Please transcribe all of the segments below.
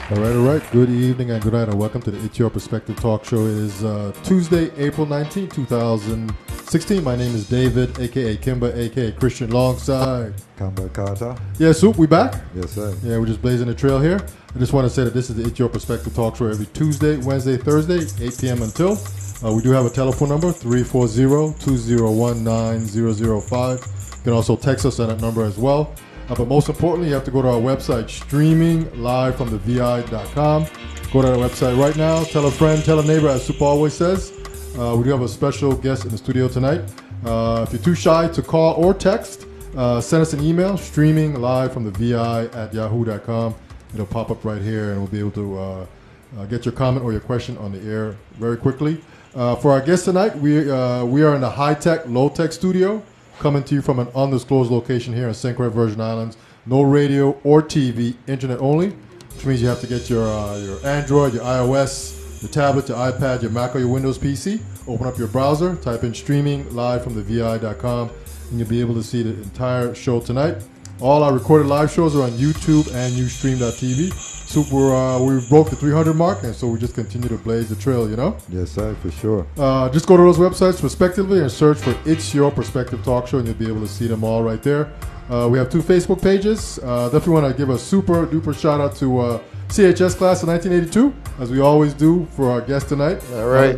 All right. Good evening and good night, and welcome to the It's Your Perspective Talk Show. It is Tuesday, April 19, 2016. My name is David, a.k.a. Kimba, a.k.a. Christian, alongside Campbell Carter. Yeah, Soup, we back? Yes, sir. Yeah, we're just blazing the trail here. I just want to say that this is the It's Your Perspective Talk Show every Tuesday, Wednesday, Thursday, 8 p.m. until. We do have a telephone number, 340-201-9005. You can also text us on that number as well. But most importantly, you have to go to our website, streaming live from the vi.com. Go to our website right now. Tell a friend, tell a neighbor, as Soup always says. We do have a special guest in the studio tonight. If you're too shy to call or text, send us an email, streaming live from the vi@yahoo.com. It'll pop up right here, and we'll be able to get your comment or your question on the air very quickly. For our guest tonight, we are in the high-tech, low-tech studio, coming to you from an undisclosed location here in St. Croix, Virgin Islands. No radio or TV, internet only, which means you have to get your Android, your iOS, your tablet, your iPad, your Mac, or your Windows PC. Open up your browser, type in streaming live from the vi.com, and you'll be able to see the entire show tonight. All our recorded live shows are on YouTube and Ustream.tv. Super, we broke the 300 mark, and so we just continue to blaze the trail, you know? Yes, sir, for sure. Just go to those websites respectively and search for It's Your Perspective Talk Show, and you'll be able to see them all right there. We have 2 Facebook pages. Definitely want to give a super duper shout out to CHS class of 1982, as we always do for our guest tonight. All right.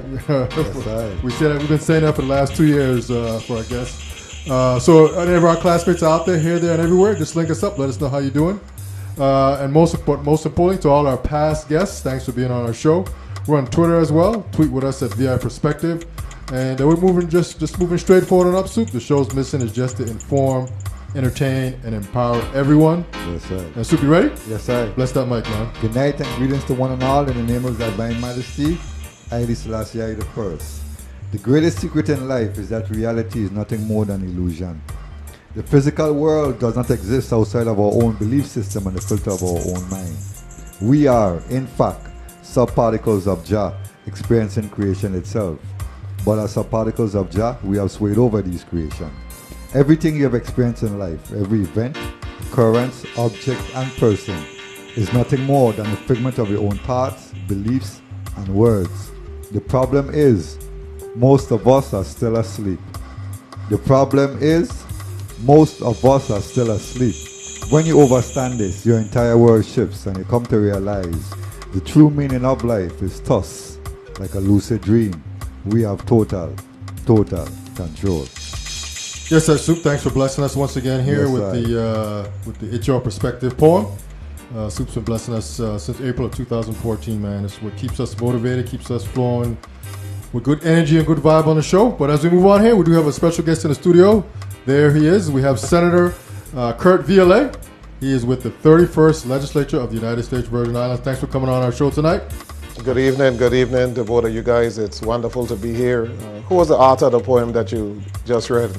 We've been saying that for the last 2 years for our guests. So any of our classmates out there, here, there, and everywhere, just link us up. Let us know how you're doing. And most importantly, to all our past guests, thanks for being on our show. We're on Twitter as well. Tweet with us at VI Perspective. And we're moving just moving straight forward and up, Soup. The show's mission is just to inform, entertain, and empower everyone. Yes, sir. And Soup, you ready? Yes, sir. Bless that mic, man. Good night and greetings to one and all in the name of Thy Divine Majesty, Haile Selassie I the First. The greatest secret in life is that reality is nothing more than illusion. The physical world does not exist outside of our own belief system and the filter of our own mind. We are, in fact, subparticles of Jah experiencing creation itself. But as subparticles of Jah, we have swayed over these creations. Everything you have experienced in life, every event, occurrence, object, and person is nothing more than a figment of your own thoughts, beliefs, and words. The problem is, most of us are still asleep. The problem is, most of us are still asleep. When you understand this, your entire world shifts and you come to realize the true meaning of life is thus, like a lucid dream. We have total control. Yes, sir, Soup. Thanks for blessing us once again here with the It's Your Perspective poem. Soup's been blessing us since April of 2014, man. It's what keeps us motivated, keeps us flowing with good energy and good vibe on the show. But as we move on here, we do have a special guest in the studio. There he is. We have Senator Kurt Vialet. He is with the 31st Legislature of the United States Virgin Islands. Thanks for coming on our show tonight. Good evening to both of you guys. It's wonderful to be here. Who was the author of the poem that you just read?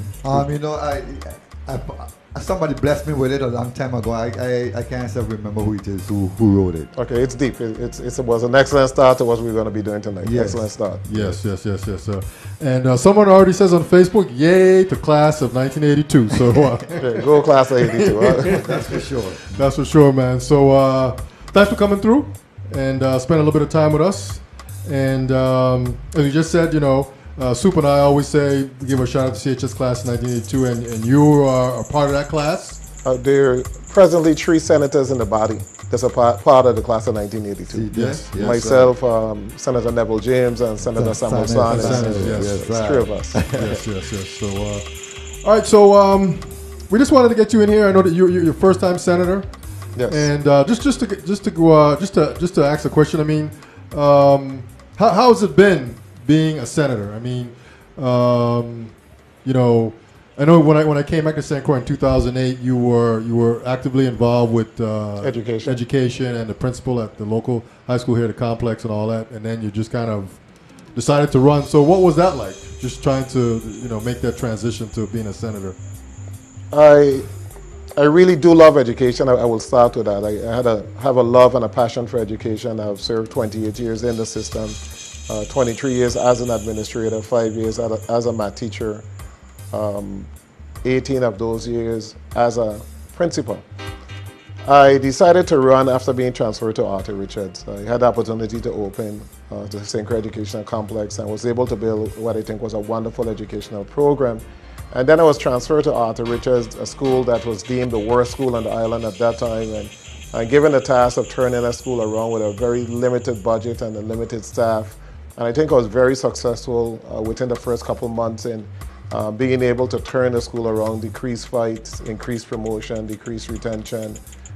Somebody blessed me with it a long time ago. I can't remember who it is who wrote it. Okay, it's deep. It was an excellent start to what we're going to be doing tonight. Yes. Excellent start. Yes. And someone already says on Facebook, yay to class of 1982. So Okay, go class of 82. That's for sure. That's for sure, man. So thanks for coming through and spending a little bit of time with us. And as you just said, Soup and I always say, give a shout out to CHS class of 1982, and you are a part of that class. There are presently 3 senators in the body that's a part of the class of 1982. Yes. Myself, Senator Neville James, and Senator Samuel Sanders. Yes, 3 of us. Yes. So, all right. So we just wanted to get you in here. I know that you're your first time senator. Yes. And just to ask a question. I mean, how has it been being a senator? I mean, I know when I came back to St. Croix in 2008, you were actively involved with education and the principal at the local high school here, the complex, and all that. And then you just kind of decided to run. So what was that like? Just trying to make that transition to being a senator. I really do love education. I will start with that. I have a love and a passion for education. I've served 28 years in the system, 23 years as an administrator, 5 years as a math teacher, 18 of those years as a principal. I decided to run after being transferred to Arthur Richards. I had the opportunity to open the St. Croix Educational Complex and was able to build what I think was a wonderful educational program. And then I was transferred to Arthur Richards, a school that was deemed the worst school on the island at that time. And given the task of turning a school around with a very limited budget and a limited staff. And I think I was very successful within the first couple months in being able to turn the school around, decrease fights, increase promotion, decrease retention,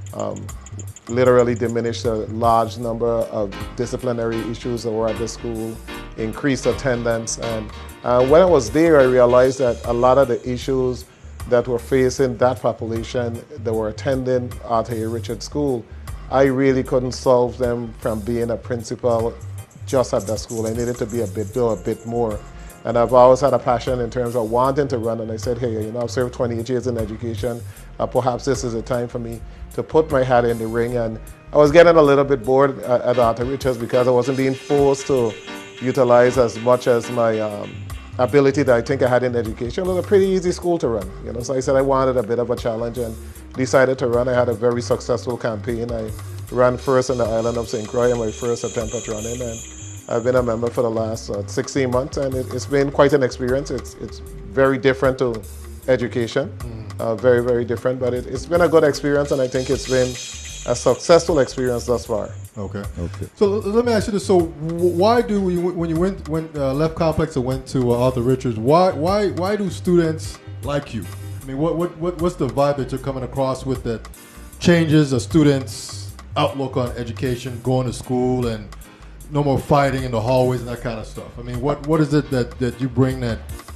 literally diminish the large number of disciplinary issues that were at the school, increase attendance. And when I was there, I realized that a lot of the issues that were facing that population that were attending Arthur A. Richards School, I really couldn't solve them from being a principal just at that school. I needed to be do a bit more. And I've always had a passion in terms of wanting to run, and I said, hey, I've served 28 years in education, perhaps this is the time for me to put my hat in the ring. And I was getting a little bit bored at Arthur Richards because I wasn't being forced to utilize as much as my ability that I think I had in education. It was a pretty easy school to run, so I said I wanted a bit of a challenge and decided to run. I had a very successful campaign. I ran first on the island of St. Croix in my first attempt at running, and I've been a member for the last 16 months, and it's been quite an experience. It's very different to education, very, very different, but it's been a good experience, and I think it's been a successful experience thus far. Okay. So let me ask you this: so why do when you left Complex and went to Arthur Richards, why do students like you? I mean, what's the vibe that you're coming across with that changes a student's outlook on education, going to school, and no more fighting in the hallways and that kind of stuff? I mean, what is it that you bring that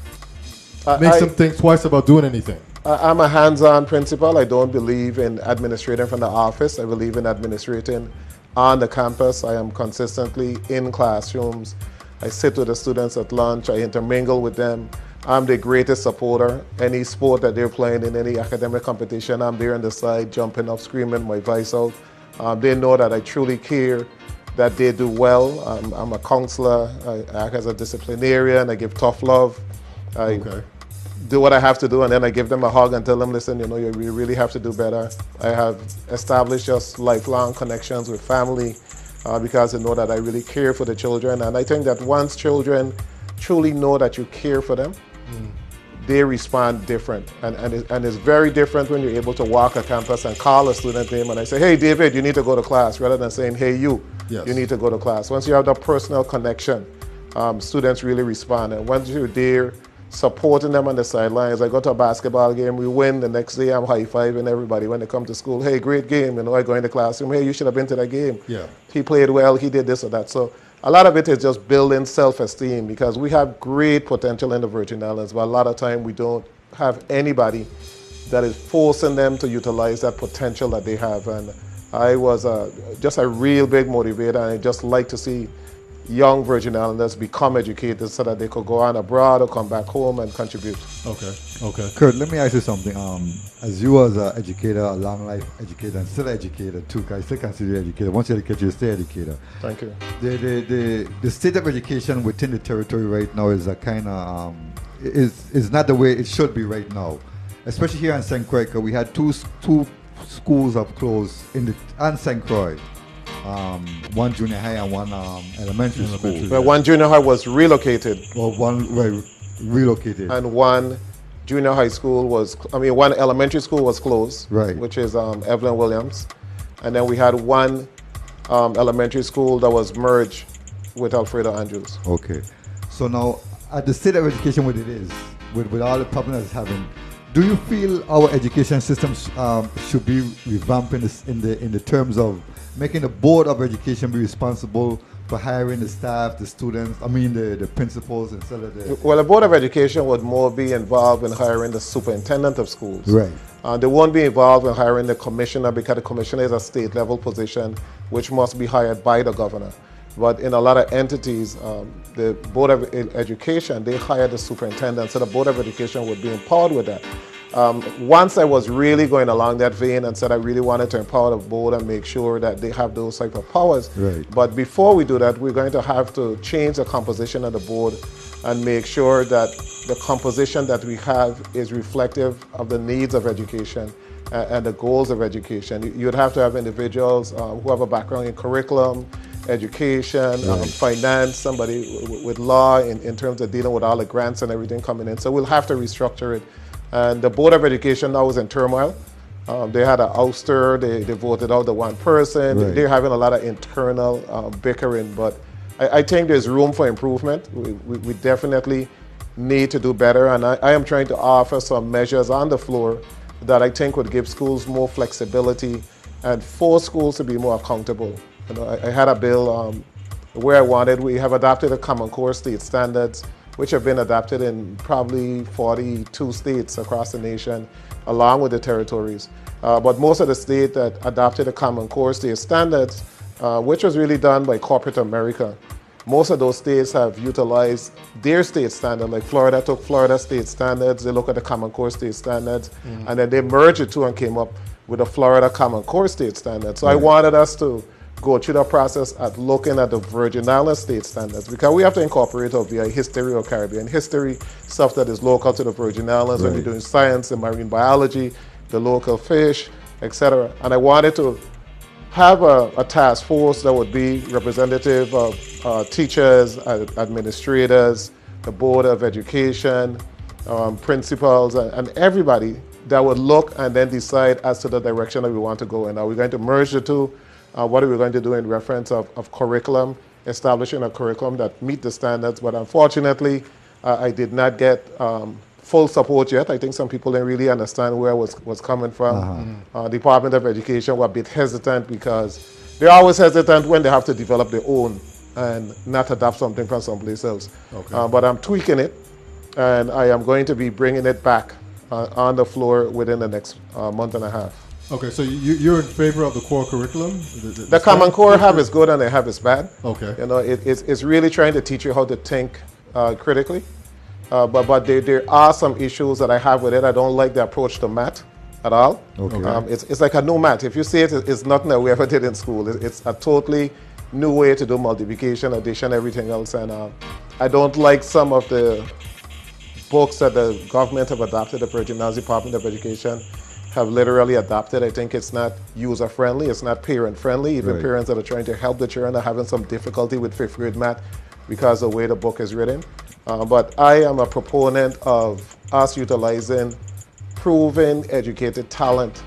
makes them think twice about doing anything? I'm a hands-on principal. I don't believe in administrating from the office. I believe in administrating on the campus. I am consistently in classrooms. I sit with the students at lunch. I intermingle with them. I'm the greatest supporter. Any sport that they're playing in, any academic competition, I'm there on the side, jumping up, screaming my voice out. They know that I truly care that they do well. I'm a counselor. I act as a disciplinarian. I give tough love. I do what I have to do, and then I give them a hug and tell them, listen, you really have to do better. I have established just lifelong connections with family because they know that I really care for the children. And I think that once children truly know that you care for them, they respond different. And it's very different when you're able to walk a campus and call a student name and I say, hey, David, you need to go to class, rather than saying, hey, you need to go to class. Once you have that personal connection, students really respond. And once you're there supporting them on the sidelines, I go to a basketball game, we win, the next day I'm high-fiving everybody when they come to school. Hey, great game, I go in the classroom, hey, you should have been to that game. Yeah. He played well, he did this or that. So a lot of it is just building self-esteem, because we have great potential in the Virgin Islands, but a lot of time we don't have anybody that is forcing them to utilize that potential that they have. And I was just a real big motivator, and I just like to see young Virgin Islanders become educated so that they could go on abroad or come back home and contribute. Okay. Kurt, let me ask you something. As you as an educator, a long life educator, and still educator too, because I still consider you educator. Once you educate, you stay educator. Thank you. The state of education within the territory right now is a kind of is not the way it should be right now, especially here in St. Croix. We had two schools have closed on St. Croix. One junior high and one elementary school. Well, one junior high was relocated. Well, relocated. And one junior high school one elementary school was closed, right, which is Evelyn Williams. And then we had one elementary school that was merged with Alfredo Andrews. Okay. So now, at the state of education what it is, with all the problems it's having, do you feel our education system should be revamped in the terms of making the Board of Education be responsible for hiring the staff, the students, the principals instead of the... Well, the Board of Education would more be involved in hiring the superintendent of schools. Right. They won't be involved in hiring the commissioner, because the commissioner is a state level position which must be hired by the governor. But in a lot of entities, the Board of Education, they hire the superintendent, so the Board of Education would be empowered with that. Once I was really going along that vein and said I really wanted to empower the board and make sure that they have those type of powers. Right. But before we do that, we're going to have to change the composition of the board and make sure that the composition that we have is reflective of the needs of education. and the goals of education. You'd have to have individuals who have a background in curriculum, education, finance, somebody with law in terms of dealing with all the grants and everything coming in. So we'll have to restructure it. And the Board of Education now is in turmoil. They had an ouster, they voted out the one person. Right. They're having a lot of internal bickering, but I think there's room for improvement. We definitely need to do better, and I am trying to offer some measures on the floor that I think would give schools more flexibility and force schools to be more accountable. You know, I had a bill where we have adopted a Common Core state standards, which have been adopted in probably 42 states across the nation, along with the territories. But most of the states that adopted the Common Core state standards, which was really done by corporate America, most of those states have utilized their state standard. Like Florida took Florida state standards, they look at the Common Core state standards, and then they merged the two and came up with the Florida Common Core state standard. So I wanted us to go through the process at looking at the Virgin Islands state standards, because we have to incorporate our VI history or Caribbean history, stuff that is local to the Virgin Islands when you're doing science and marine biology, the local fish, etc. And I wanted to have a task force that would be representative of teachers, administrators, the Board of Education, principals, and everybody that would look and then decide as to the direction that we want to go in. Are we going to merge the two? What are we going to do in reference of curriculum, establishing a curriculum that meet the standards? But unfortunately, I did not get full support yet. I think some people didn't really understand where I was coming from. Department of Education were a bit hesitant because they're always hesitant when they have to develop their own and not adopt something from someplace else. But I'm tweaking it, and I am going to be bringing it back on the floor within the next month and a half. Okay, so you're in favor of the core curriculum? The Common Core have its good and they have its bad. Okay. You know, it's really trying to teach you how to think critically. But there are some issues that I have with it. I don't like the approach to math at all. Okay. It's like a new math. If you see it, it's nothing that we ever did in school. It's a totally new way to do multiplication, addition, everything else. And I don't like some of the books that the government have adopted, the Virgin Islands Department of Education have literally adopted. I think it's not user-friendly, it's not parent-friendly. Even parents that are trying to help the children are having some difficulty with 5th grade math because of the way the book is written. But I am a proponent of us utilizing proven, educated talent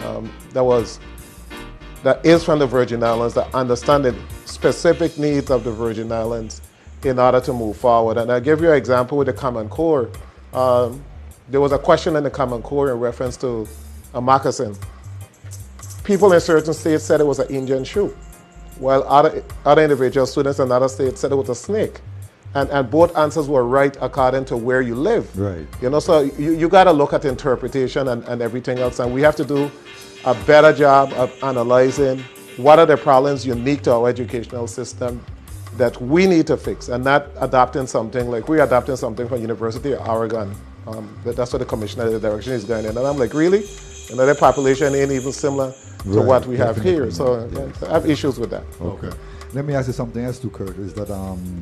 that is from the Virgin Islands, that understand the specific needs of the Virgin Islands in order to move forward. And I'll give you an example with the Common Core. There was a question in the Common Core in reference to a moccasin. People in certain states said it was an Indian shoe, while other individual students in other states said it was a snake. And both answers were right according to where you live. Right. You know, so you got to look at interpretation and everything else, and we have to do a better job of analyzing what are the problems unique to our educational system that we need to fix, and not adopting something like we're adopting something from University of Oregon. That's what the commissioner, the direction is going in. And I'm like, really? You know, their population ain't even similar to what we have here. So I have issues with that. Okay. Let me ask you something else too, Kurt, is that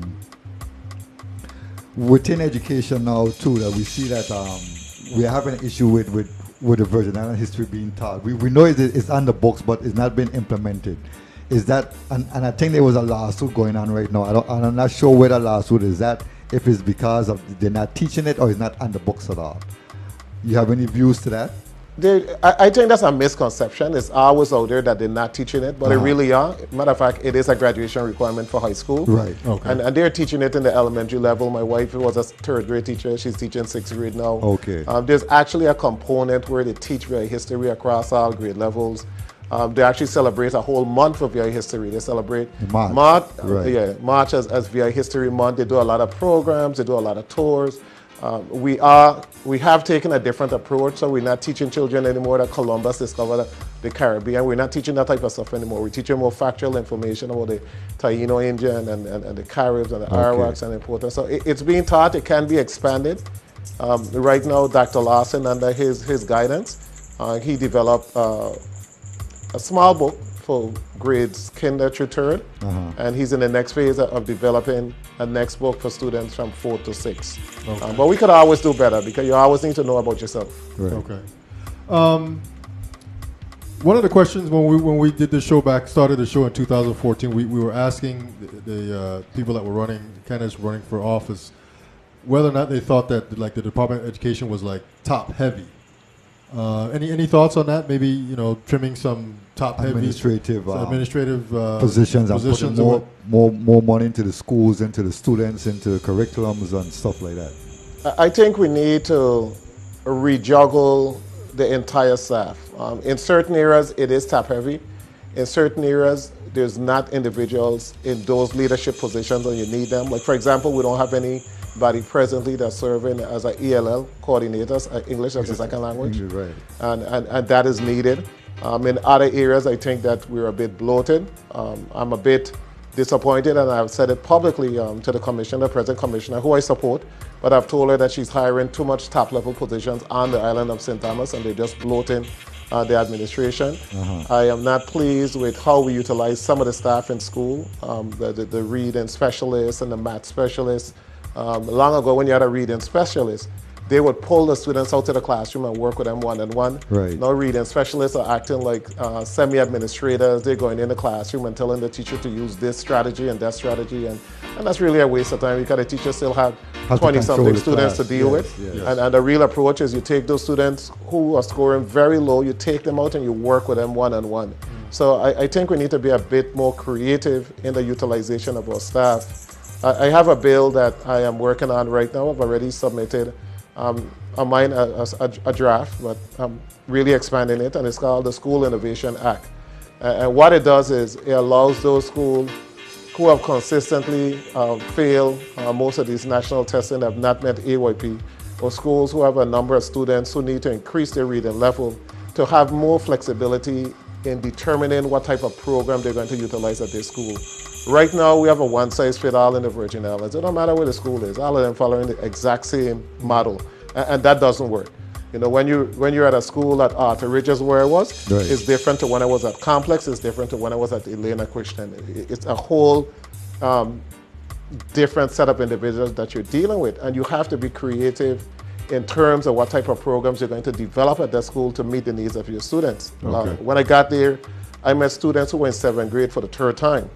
within education now too, that we see that we are having an issue with the Virgin Island history being taught. We know it's on the books, but it's not been implemented. Is that, and I think there was a lawsuit going on right now. I'm not sure where the lawsuit is at, if it's because of they're not teaching it or it's not on the books at all. You have any views to that? I think that's a misconception. It's always out there that they're not teaching it, but they really are. Matter of fact, it is a graduation requirement for high school. Right. Okay. And they're teaching it in the elementary level. My wife was a 3rd grade teacher. She's teaching 6th grade now. Okay. There's actually a component where they teach VI history across all grade levels. They actually celebrate a whole month of VI history. They celebrate March as VI History Month. They do a lot of programs. They do a lot of tours. We have taken a different approach, so we're not teaching children anymore that Columbus discovered the Caribbean. We're not teaching that type of stuff anymore. We're teaching more factual information about the Taino Indian and the Caribs and the Arawaks and the Porters. So it's being taught. It can be expanded. Right now, Dr. Lawson, under his guidance, he developed a small book for grades kinder through 3rd, and he's in the next phase of developing a next book for students from 4th to 6th. Okay. But we could always do better, because you always need to know about yourself. Right. Okay. One of the questions when we did the show started the show in 2014, we were asking the people that were running, candidates running for office, whether or not they thought that like the Department of Education was like top heavy. Any thoughts on that? Maybe trimming some top heavy administrative positions and putting more money into the schools, into the students, into the curriculums and stuff like that. I think we need to rejuggle the entire staff. In certain areas, it is top heavy. In certain areas, there's not individuals in those leadership positions and you need them. Like, for example, we don't have anybody presently that's serving as an ELL coordinators, English as a second language. Right. And that is needed. In other areas, I think that we're a bit bloated. I'm a bit disappointed, and I've said it publicly to the commissioner, present commissioner, who I support, but I've told her that she's hiring too much top-level positions on the island of St. Thomas, and they're just bloating the administration. I am not pleased with how we utilize some of the staff in school, the reading specialists and the math specialists. Long ago, when you had a reading specialist, they would pull the students out to the classroom and work with them one-on-one. Right. Now reading specialists are acting like semi-administrators. They're going in the classroom and telling the teacher to use this strategy and that strategy, and that's really a waste of time because the teacher still have 20-something students to deal with. Yes. And the real approach is you take those students who are scoring very low, you take them out and you work with them one-on-one. So I think we need to be a bit more creative in the utilization of our staff. I have a bill that I am working on right now. I've already submitted a draft, but I'm really expanding it, and it's called the School Innovation Act. And what it does is it allows those schools who have consistently failed most of these national testing, have not met AYP, or schools who have a number of students who need to increase their reading level, to have more flexibility in determining what type of program they're going to utilize at their school. Right now, we have a one-size-fits-all in the Virgin Islands. It don't matter where the school is. All of them following the exact same model, and that doesn't work. When you're at a school at Arthur Ridges, where I was, right, it's different to when I was at Complex. It's different to when I was at Elena Christian. It's a whole different set of individuals that you're dealing with, and you have to be creative in terms of what type of programs you're going to develop at that school to meet the needs of your students. Okay. When I got there, I met students who were in 7th grade for the 3rd time.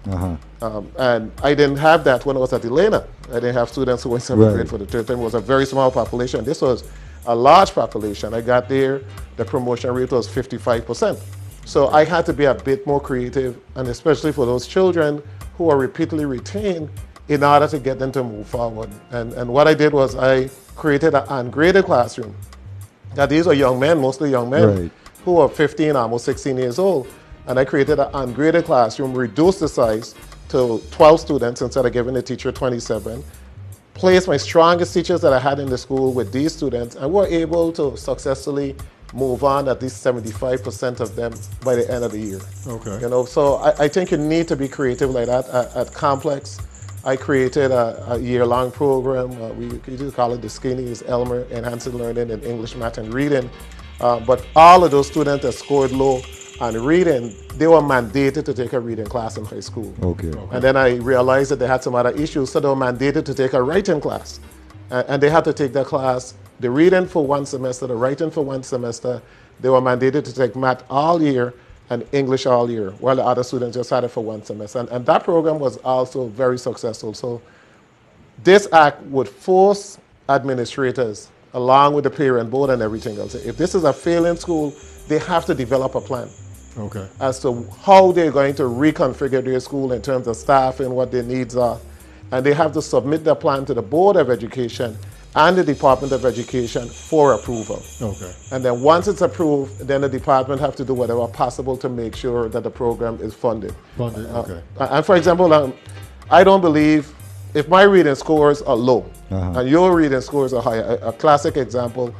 And I didn't have that when I was at Elena. I didn't have students who were in 7th grade for the 3rd time. It was a very small population. This was a large population. I got there, the promotion rate was 55%. So I had to be a bit more creative, and especially for those children who are repeatedly retained, in order to get them to move forward. And what I did was I created an ungraded classroom. Now these are young men, mostly young men, who are 15, almost 16 years old. And I created an ungraded classroom, reduced the size to 12 students instead of giving the teacher 27, placed my strongest teachers that I had in the school with these students, and were able to successfully move on at least 75% of them by the end of the year. Okay. So I think you need to be creative like that. At Complex, I created a year-long program. We used to call it the Skinny's Elmer, Enhancing Learning in English, Math, and Reading. But all of those students that scored low on reading, they were mandated to take a reading class in high school. Okay. And then I realized that they had some other issues, so they were mandated to take a writing class. And they had to take that class, the reading for 1 semester, the writing for 1 semester. They were mandated to take math all year and English all year, while the other students just had it for 1 semester. And that program was also very successful. So this act would force administrators, along with the parent board and everything else, if this is a failing school, they have to develop a plan. Okay. As to how they're going to reconfigure their school in terms of staff and what their needs are. And they have to submit their plan to the Board of Education and the Department of Education for approval. Okay. And then once it's approved, then the department have to do whatever possible to make sure that the program is funded. Funded, okay. And for example, I don't believe, if my reading scores are low and your reading scores are high, a classic example,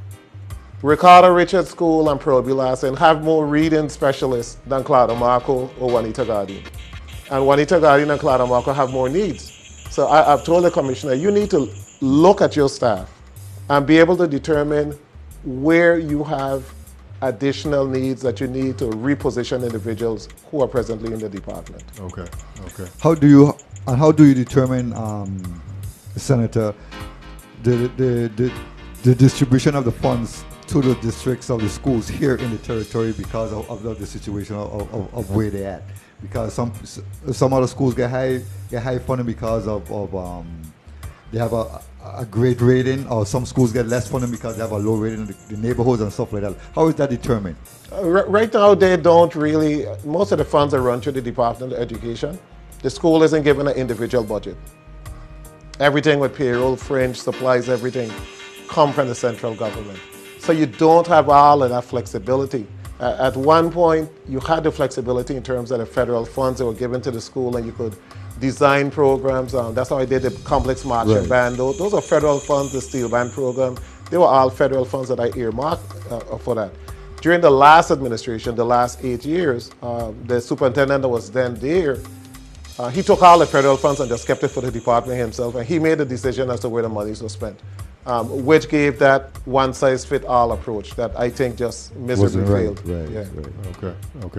Ricardo Richards School and Pearl Bulasin have more reading specialists than Claudio Marco or Juanita Guardian. And Juanita Guardian and Claudio Marco have more needs. So I've told the commissioner, you need to look at your staff and be able to determine where you have additional needs that you need to reposition individuals who are presently in the department. Okay, okay. How do you determine, Senator, the distribution of the funds to the districts of the schools here in the territory because of the situation of where they're at. Because some other schools get high funding because of they have a great rating, or some schools get less funding because they have a low rating in the neighborhoods and stuff like that. How is that determined? Right now, they don't really. Most of the funds are run through the Department of Education. The school isn't given an individual budget. Everything with payroll, fringe, supplies, everything come from the central government. So you don't have all of that flexibility. At one point, you had the flexibility in terms of the federal funds that were given to the school, and you could design programs. That's how I did the complex marching band. Those are federal funds, the steel band program. They were all federal funds that I earmarked for that. During the last administration, the last 8 years, the superintendent that was then there, he took all the federal funds and just kept it for the department himself, and he made the decision as to where the monies were spent, which gave that one-size-fit-all approach that I think just miserably failed. Okay.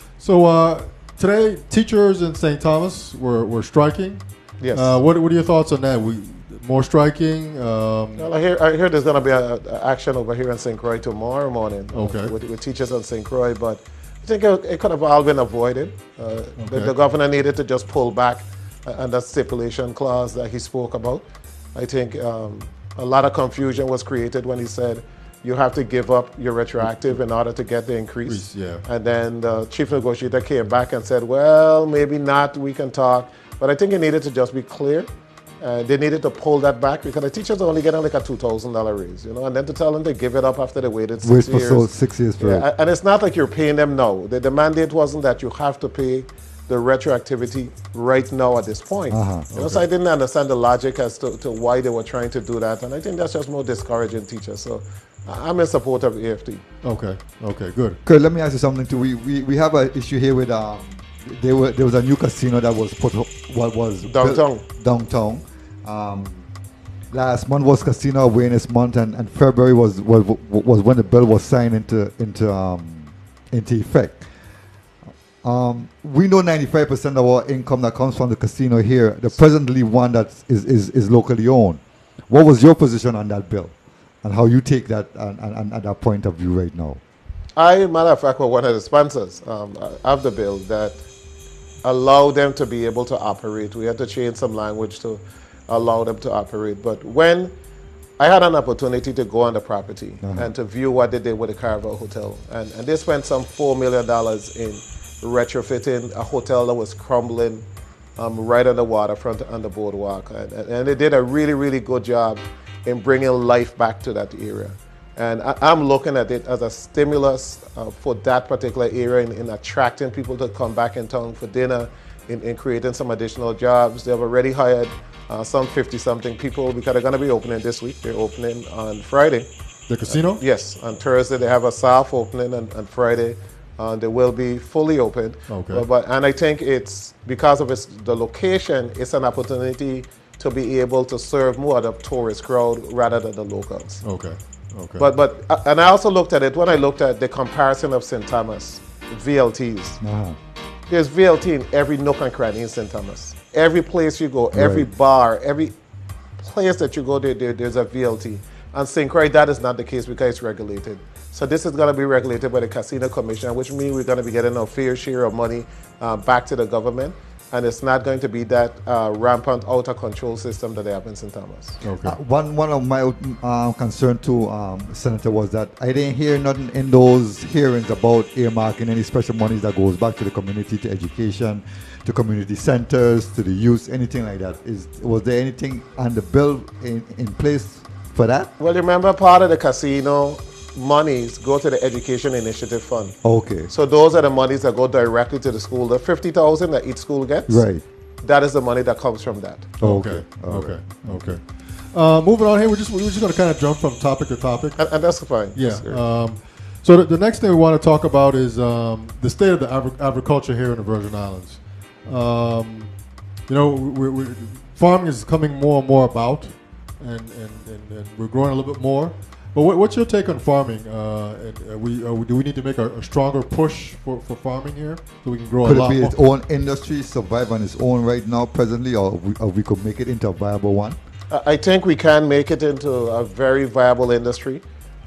So today, teachers in St. Thomas were striking. Yes. What are your thoughts on that? More striking? Well, I hear there's going to be an action over here in St. Croix tomorrow morning with teachers in St. Croix, but I think it could have all been avoided. The governor needed to just pull back on that stipulation clause that he spoke about. I think a lot of confusion was created when he said you have to give up your retroactive in order to get the increase. And then the chief negotiator came back and said, well, maybe not, we can talk. But I think it needed to just be clear. They needed to pull that back because the teachers are only getting like a $2,000 raise, and then to tell them to give it up after they waited 6 years. So 6 years for it. And it's not like you're paying them now. The mandate wasn't that you have to pay the retroactivity right now at this point. So I didn't understand the logic as to why they were trying to do that, and I think that's just more discouraging teachers. So I'm in support of AFT. Okay, good. Kurt, let me ask you something too. We have an issue here with there was a new casino that was downtown. Last month was Casino Awareness Month, and February was when the bill was signed into effect. We know 95% of our income that comes from the casino here, the presently one that is locally owned. What was your position on that bill, and how you take that and that point of view right now? Matter of fact, was one of the sponsors of the bill that allow them to be able to operate. We had to change some language to allow them to operate. But when I had an opportunity to go on the property and to view what they did with the Carvel Hotel, and they spent some $4 million in retrofitting a hotel that was crumbling right on the waterfront on the boardwalk. And they did a really, really good job in bringing life back to that area. And I'm looking at it as a stimulus for that particular area in attracting people to come back in town for dinner, in creating some additional jobs. They've already hired some 50-something people because they're going to be opening this week. They're opening on Friday. The casino? Yes. On Thursday, they have a soft opening, and on Friday, they will be fully open. And I think it's because of the location, it's an opportunity to be able to serve more of the tourist crowd rather than the locals. But and I also looked at it when I looked at the comparison of St. Thomas, VLTs. There's VLT in every nook and cranny in St. Thomas. Every place you go, every bar, every place that you go, there's a VLT. And St. Croix, that is not the case because it's regulated. So this is going to be regulated by the Casino Commission, which means we're going to be getting our fair share of money back to the government. And it's not going to be that rampant out-of-control system that they have in St. Thomas. One of my concern too, Senator, was that I didn't hear nothing in those hearings about earmarking any special monies that goes back to the community, to education, to community centers, to the youth, anything like that. Was there anything on the bill in place for that? Well, remember, part of the casino monies go to the Education Initiative Fund. So those are the monies that go directly to the school. The $50,000 that each school gets, that is the money that comes from that. Okay. Moving on here, we're just going to kind of jump from topic to topic. And that's fine. Yeah. So the next thing we want to talk about is the state of the agriculture here in the Virgin Islands. Farming is coming more and more about, and we're growing a little bit more. But what's your take on farming? Do we need to make a stronger push for farming here so we can grow a lot more? Could it be its own industry, survive on its own right now, presently, or we could make it into a viable one? I think we can make it into a very viable industry.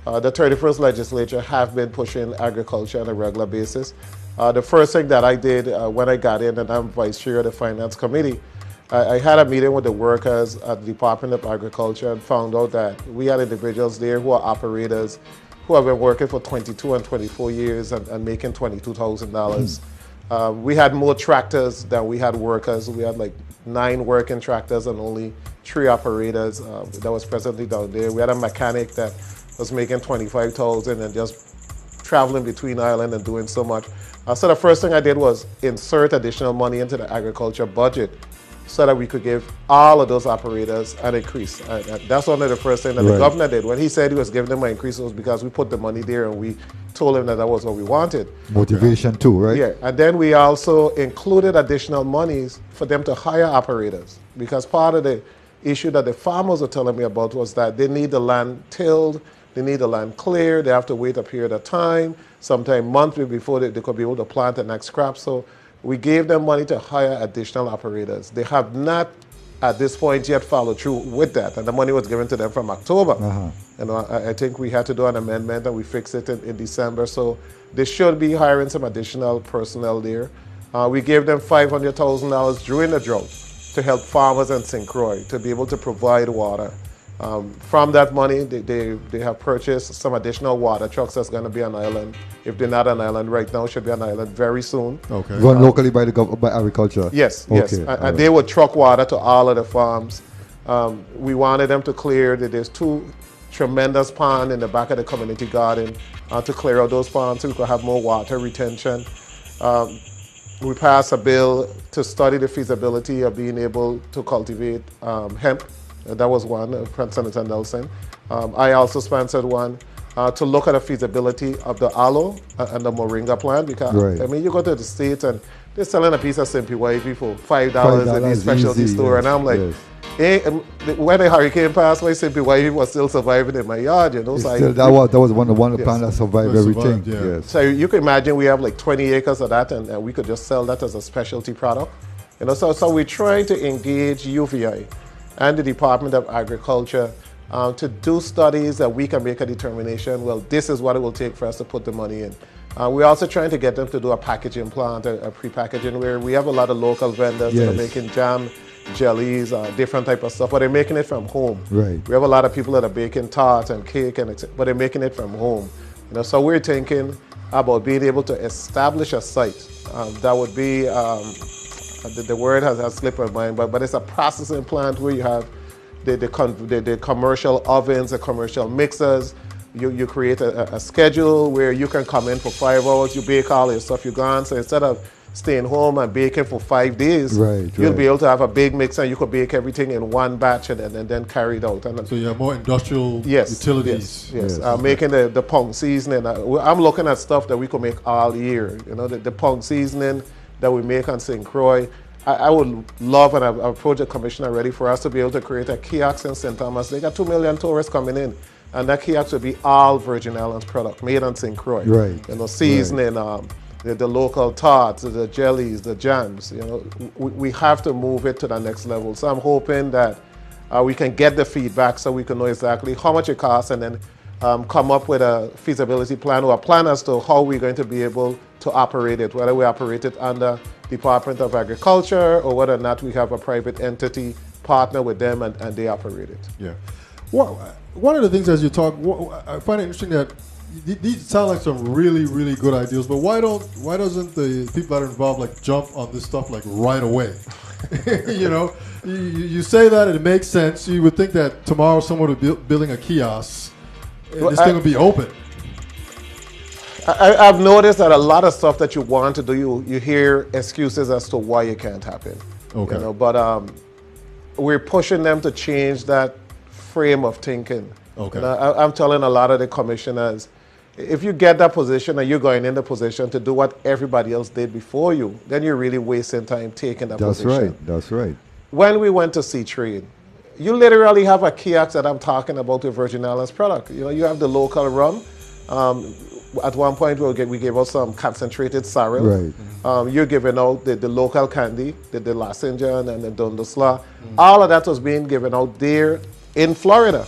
the 31st legislature have been pushing agriculture on a regular basis. The first thing that I did when I got in, and I'm vice chair of the finance committee, I had a meeting with the workers at the Department of Agriculture and found out that we had individuals there who are operators who have been working for 22 and 24 years and making $22,000. We had more tractors than we had workers. We had like 9 working tractors and only 3 operators that was presently down there. We had a mechanic that was making $25,000 and just traveling between island and doing so much. So the first thing I did was insert additional money into the agriculture budget so that we could give all of those operators an increase. That's one of the first things that the governor did. When he said he was giving them an increase, it was because we put the money there and we told him that that was what we wanted. Motivation too, right? Yeah, and then we also included additional monies for them to hire operators, because part of the issue that the farmers were telling me about was that they need the land tilled, they need the land cleared, they have to wait a period of time, sometime monthly before they could be able to plant the next crop. So we gave them money to hire additional operators. They have not, at this point, yet followed through with that, and the money was given to them from October. You know, I think we had to do an amendment, and we fixed it in December. So they should be hiring some additional personnel there. We gave them $500,000 during the drought to help farmers in St. Croix to be able to provide water. From that money, they have purchased some additional water trucks that's going to be on island. If they're not on island right now, should be on island very soon. Okay. Run locally by by agriculture. Yes, okay. yes. And they would truck water to all of the farms. We wanted them to clear. There's 2 tremendous ponds in the back of the community garden to clear out those ponds so we could have more water retention. We passed a bill to study the feasibility of being able to cultivate hemp. That was one from Senator Nelson. I also sponsored one to look at the feasibility of the aloe and the moringa plant, because I mean, you go to the States and they're selling a piece of Simply Wifey for $5 in the specialty store, and I'm like, when the hurricane passed, my Simply Wifey was still surviving in my yard, you know. So that was one of the plants that survived everything. Yes. So you can imagine we have like 20 acres of that, and we could just sell that as a specialty product, you know. So we're trying to engage UVI and the Department of Agriculture to do studies that we can make a determination, well, this is what it will take for us to put the money in. We're also trying to get them to do a packaging plant, a pre-packaging, where we have a lot of local vendors that are making jam, jellies, different type of stuff, but they're making it from home. Right. We have a lot of people that are baking tarts and cake, but they're making it from home. You know, so we're thinking about being able to establish a site that would be, the word has slipped my mind, but it's a processing plant where you have the commercial ovens, the commercial mixers. You create a schedule where you can come in for 5 hours, you bake all your stuff, you're gone. So instead of staying home and baking for 5 days, you'll be able to have a big mixer and you could bake everything in one batch and then carry it out. And so you have more industrial utilities. Yes. Making the pong seasoning. I'm looking at stuff that we could make all year. You know, the pong seasoning that we make on St. Croix. I would love, and I've approached the commissioner already, for us to be able to create a kiosk in St. Thomas. They got 2 million tourists coming in, and that kiosk will be all Virgin Islands product made on St. Croix. Right. You know, seasoning, the local tarts, the jellies, the jams. You know, we have to move it to the next level. So I'm hoping that we can get the feedback so we can know exactly how much it costs, and then come up with a feasibility plan or a plan as to how we're going to be able to operate it, whether we operate it under Department of Agriculture or whether or not we have a private entity partner with them and they operate it. Yeah. Well, one of the things as you talk, I find it interesting that these sound like some really, really good ideas, but why doesn't the people that are involved like jump on this stuff like right away? You know, you say that and it makes sense. You would think that tomorrow someone would be building a kiosk and this thing will be open. I've noticed that a lot of stuff that you want to do, you hear excuses as to why it can't happen. Okay. You know, but we're pushing them to change that frame of thinking. Okay. And I'm telling a lot of the commissioners, if you get that position and you're going in the position to do what everybody else did before you, then you're really wasting time taking that position. That's right. When we went to Sea Trade, you literally have a kiosk that I'm talking about with Virgin Islands product. You know, you have the local rum. At one point, we gave out some concentrated sorrel. Right. You're giving out the local candy, the Lassenger and the Dundosla. All of that was being given out there in Florida.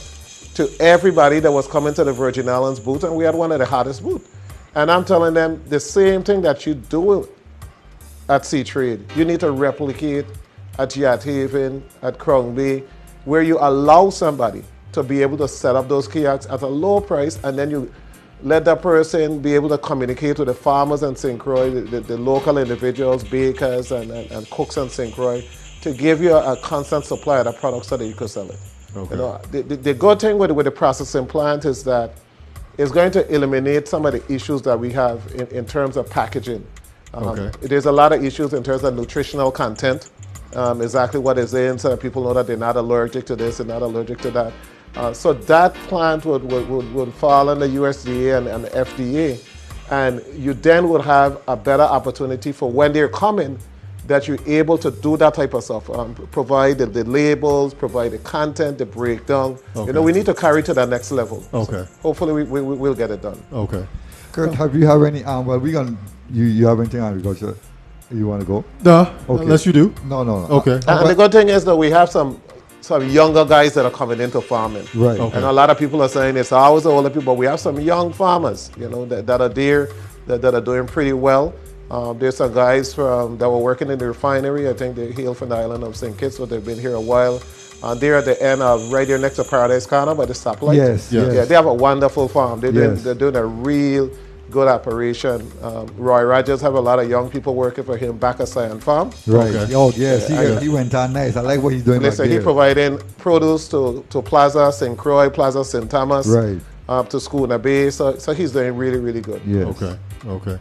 to everybody that was coming to the Virgin Islands booth, and we had one of the hottest booths. And I'm telling them the same thing that you do at Seatrade, you need to replicate at Yacht Haven, at Crown Bay, where you allow somebody to be able to set up those kiosks at a low price, and then you let that person be able to communicate with the farmers in St. Croix, the local individuals, bakers and cooks in St. Croix, to give you a constant supply of the products so that you could sell it. Okay. You know, the good thing with the processing plant is that it's going to eliminate some of the issues that we have in terms of packaging. Okay. There's a lot of issues in terms of nutritional content, exactly what is in, so that people know that they're not allergic to this and not allergic to that. So that plant would fall under USDA and FDA, and you then would have a better opportunity for when they're coming, that you're able to do that type of stuff, provide the labels, provide the content, the breakdown. Okay. You know, we need to carry to that next level. Okay. So hopefully we'll get it done. Okay. Kurt, have you have any? Well, we gonna you have anything on agriculture? You want to go? No, Okay. unless you do. No. Okay. And the good thing is that we have some younger guys that are coming into farming. Right. Okay. And a lot of people are saying it's always the older people, but we have some young farmers, you know, that are there, that are doing pretty well. There's some guys that were working in the refinery. I think they hail from the island of St. Kitts, so they've been here a while. They're at the end of right there next to Paradise Corner by the stoplight. Yes. Yes. Yeah, they have a wonderful farm. They're Yes. doing a real good operation. Roy Rogers have a lot of young people working for him back at Sion Farm. Right. Okay. Oh yes, Yeah, he went on nice. I like what he's doing back Listen, he there. providing produce to Plaza St. Croix, Plaza St. Thomas, Right. to Schooner Bay. So he's doing really, really good. Yes. Okay. Okay.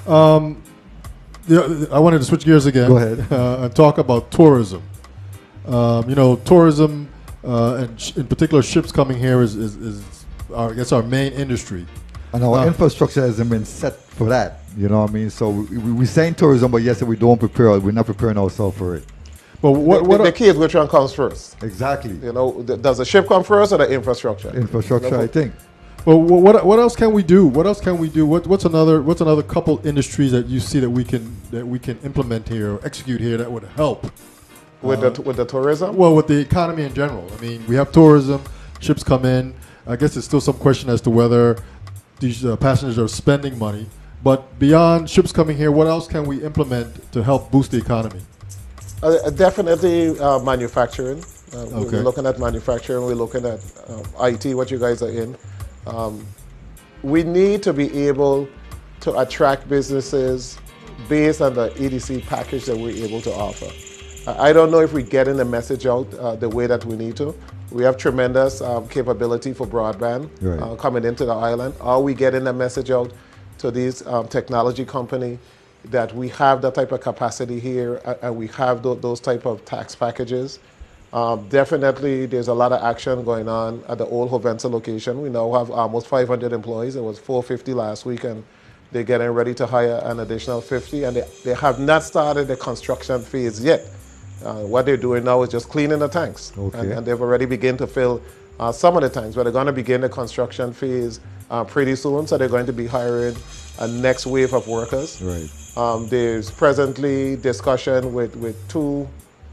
I wanted to switch gears again. Go ahead. And talk about tourism. You know, tourism, and in particular, ships coming here is I guess our main industry. And our infrastructure hasn't been set for that. You know what I mean? So we're saying tourism, but yes, we don't prepare. We're not preparing ourselves for it. The But what key is which one comes first. Exactly. You know, does the ship come first or the infrastructure? Infrastructure, I think. Well, what else can we do? What else can we do? What's another couple industries that you see that we can implement here or execute here that would help With the tourism? well with the economy in general? I mean, we have tourism, ships come in. I guess there's still some question as to whether these passengers are spending money. But beyond ships coming here, what else can we implement to help boost the economy? Definitely manufacturing. Okay. We're looking at manufacturing. We're looking at IT, what you guys are in. We need to be able to attract businesses based on the EDC package that we're able to offer. I don't know if we're getting the message out the way that we need to. We have tremendous capability for broadband Right. coming into the island. Are we getting the message out to these technology companies that we have that type of capacity here and we have those type of tax packages? Definitely, there's a lot of action going on at the old Hovensa location. We now have almost 500 employees. It was 450 last week, and they're getting ready to hire an additional 50, and they have not started the construction phase yet. What they're doing now is just cleaning the tanks, Okay. and they've already begun to fill some of the tanks, but they're going to begin the construction phase pretty soon, so they're going to be hiring a next wave of workers. Right. There's presently discussion with two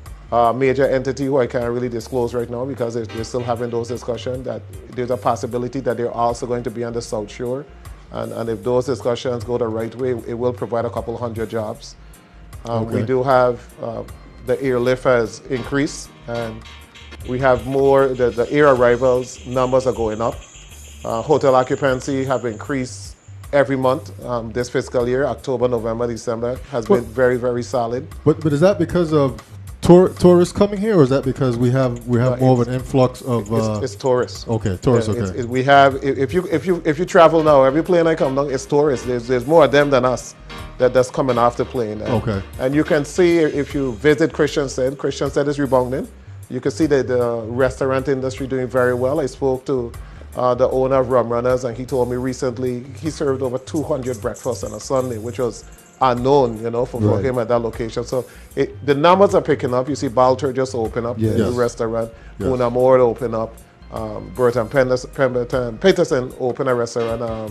major entity who I can't really disclose right now because they're still having those discussions, that there's a possibility that they're also going to be on the South Shore. And if those discussions go the right way, it will provide a couple hundred jobs. Okay. We do have, the airlift has increased, and we have more, the air arrivals numbers are going up. Hotel occupancy have increased every month this fiscal year. October, November, December has been very, very solid. But is that because of tourists coming here, or is that because we have more of an influx of? It's tourists. Okay, tourists. Yeah, Okay. we have, if you travel now, every plane I come down, it's tourists. There's more of them than us that's coming off the plane. Okay. And you can see if you visit Christiansted is rebounding. You can see that the restaurant industry doing very well. I spoke to the owner of Rum Runners, and he told me recently he served over 200 breakfasts on a Sunday, which was unknown, for Right. him at that location. So the numbers are picking up. You see Balter just open up, Yes. the new Yes. restaurant. Yes. Unamore open up. Burton Peterson open a restaurant.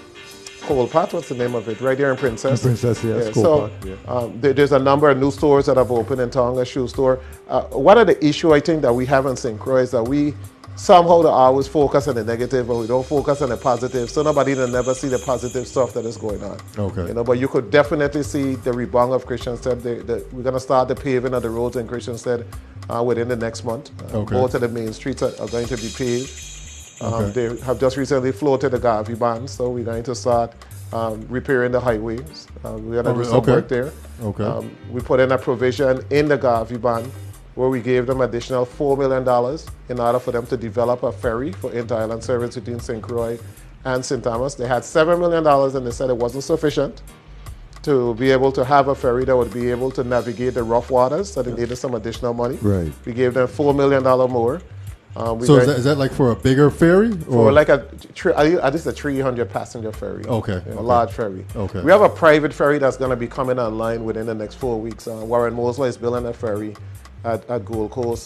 Cole Pat, what's the name of it? Right there in Princess. Princess, yes. Yeah, Cole so Pat, yeah. there's a number of new stores that have opened in Tonga, shoe store. One of the issue I think that we have in St. Croix is that we somehow they always focus on the negative, but we don't focus on the positive. So nobody will never see the positive stuff that is going on. Okay. You know, but you could definitely see the rebound of Christiansted. We're going to start the paving of the roads in Christiansted within the next month. Okay. Both of the main streets are going to be paved. Okay. They have just recently floated the Garvey band, so we're going to start repairing the highways. We're going to do some work there. Okay. We put in a provision in the Garvey band where we gave them additional $4 million in order for them to develop a ferry for inter-island service between St. Croix and St. Thomas. They had $7 million and they said it wasn't sufficient to be able to have a ferry that would be able to navigate the rough waters, so they needed some additional money. Right. We gave them $4 million more. So is that like for a bigger ferry? For like I think it's a 300 passenger ferry. Okay. A large ferry. Okay. We have a private ferry that's going to be coming online within the next 4 weeks. Warren Mosley is building a ferry at Gold Coast,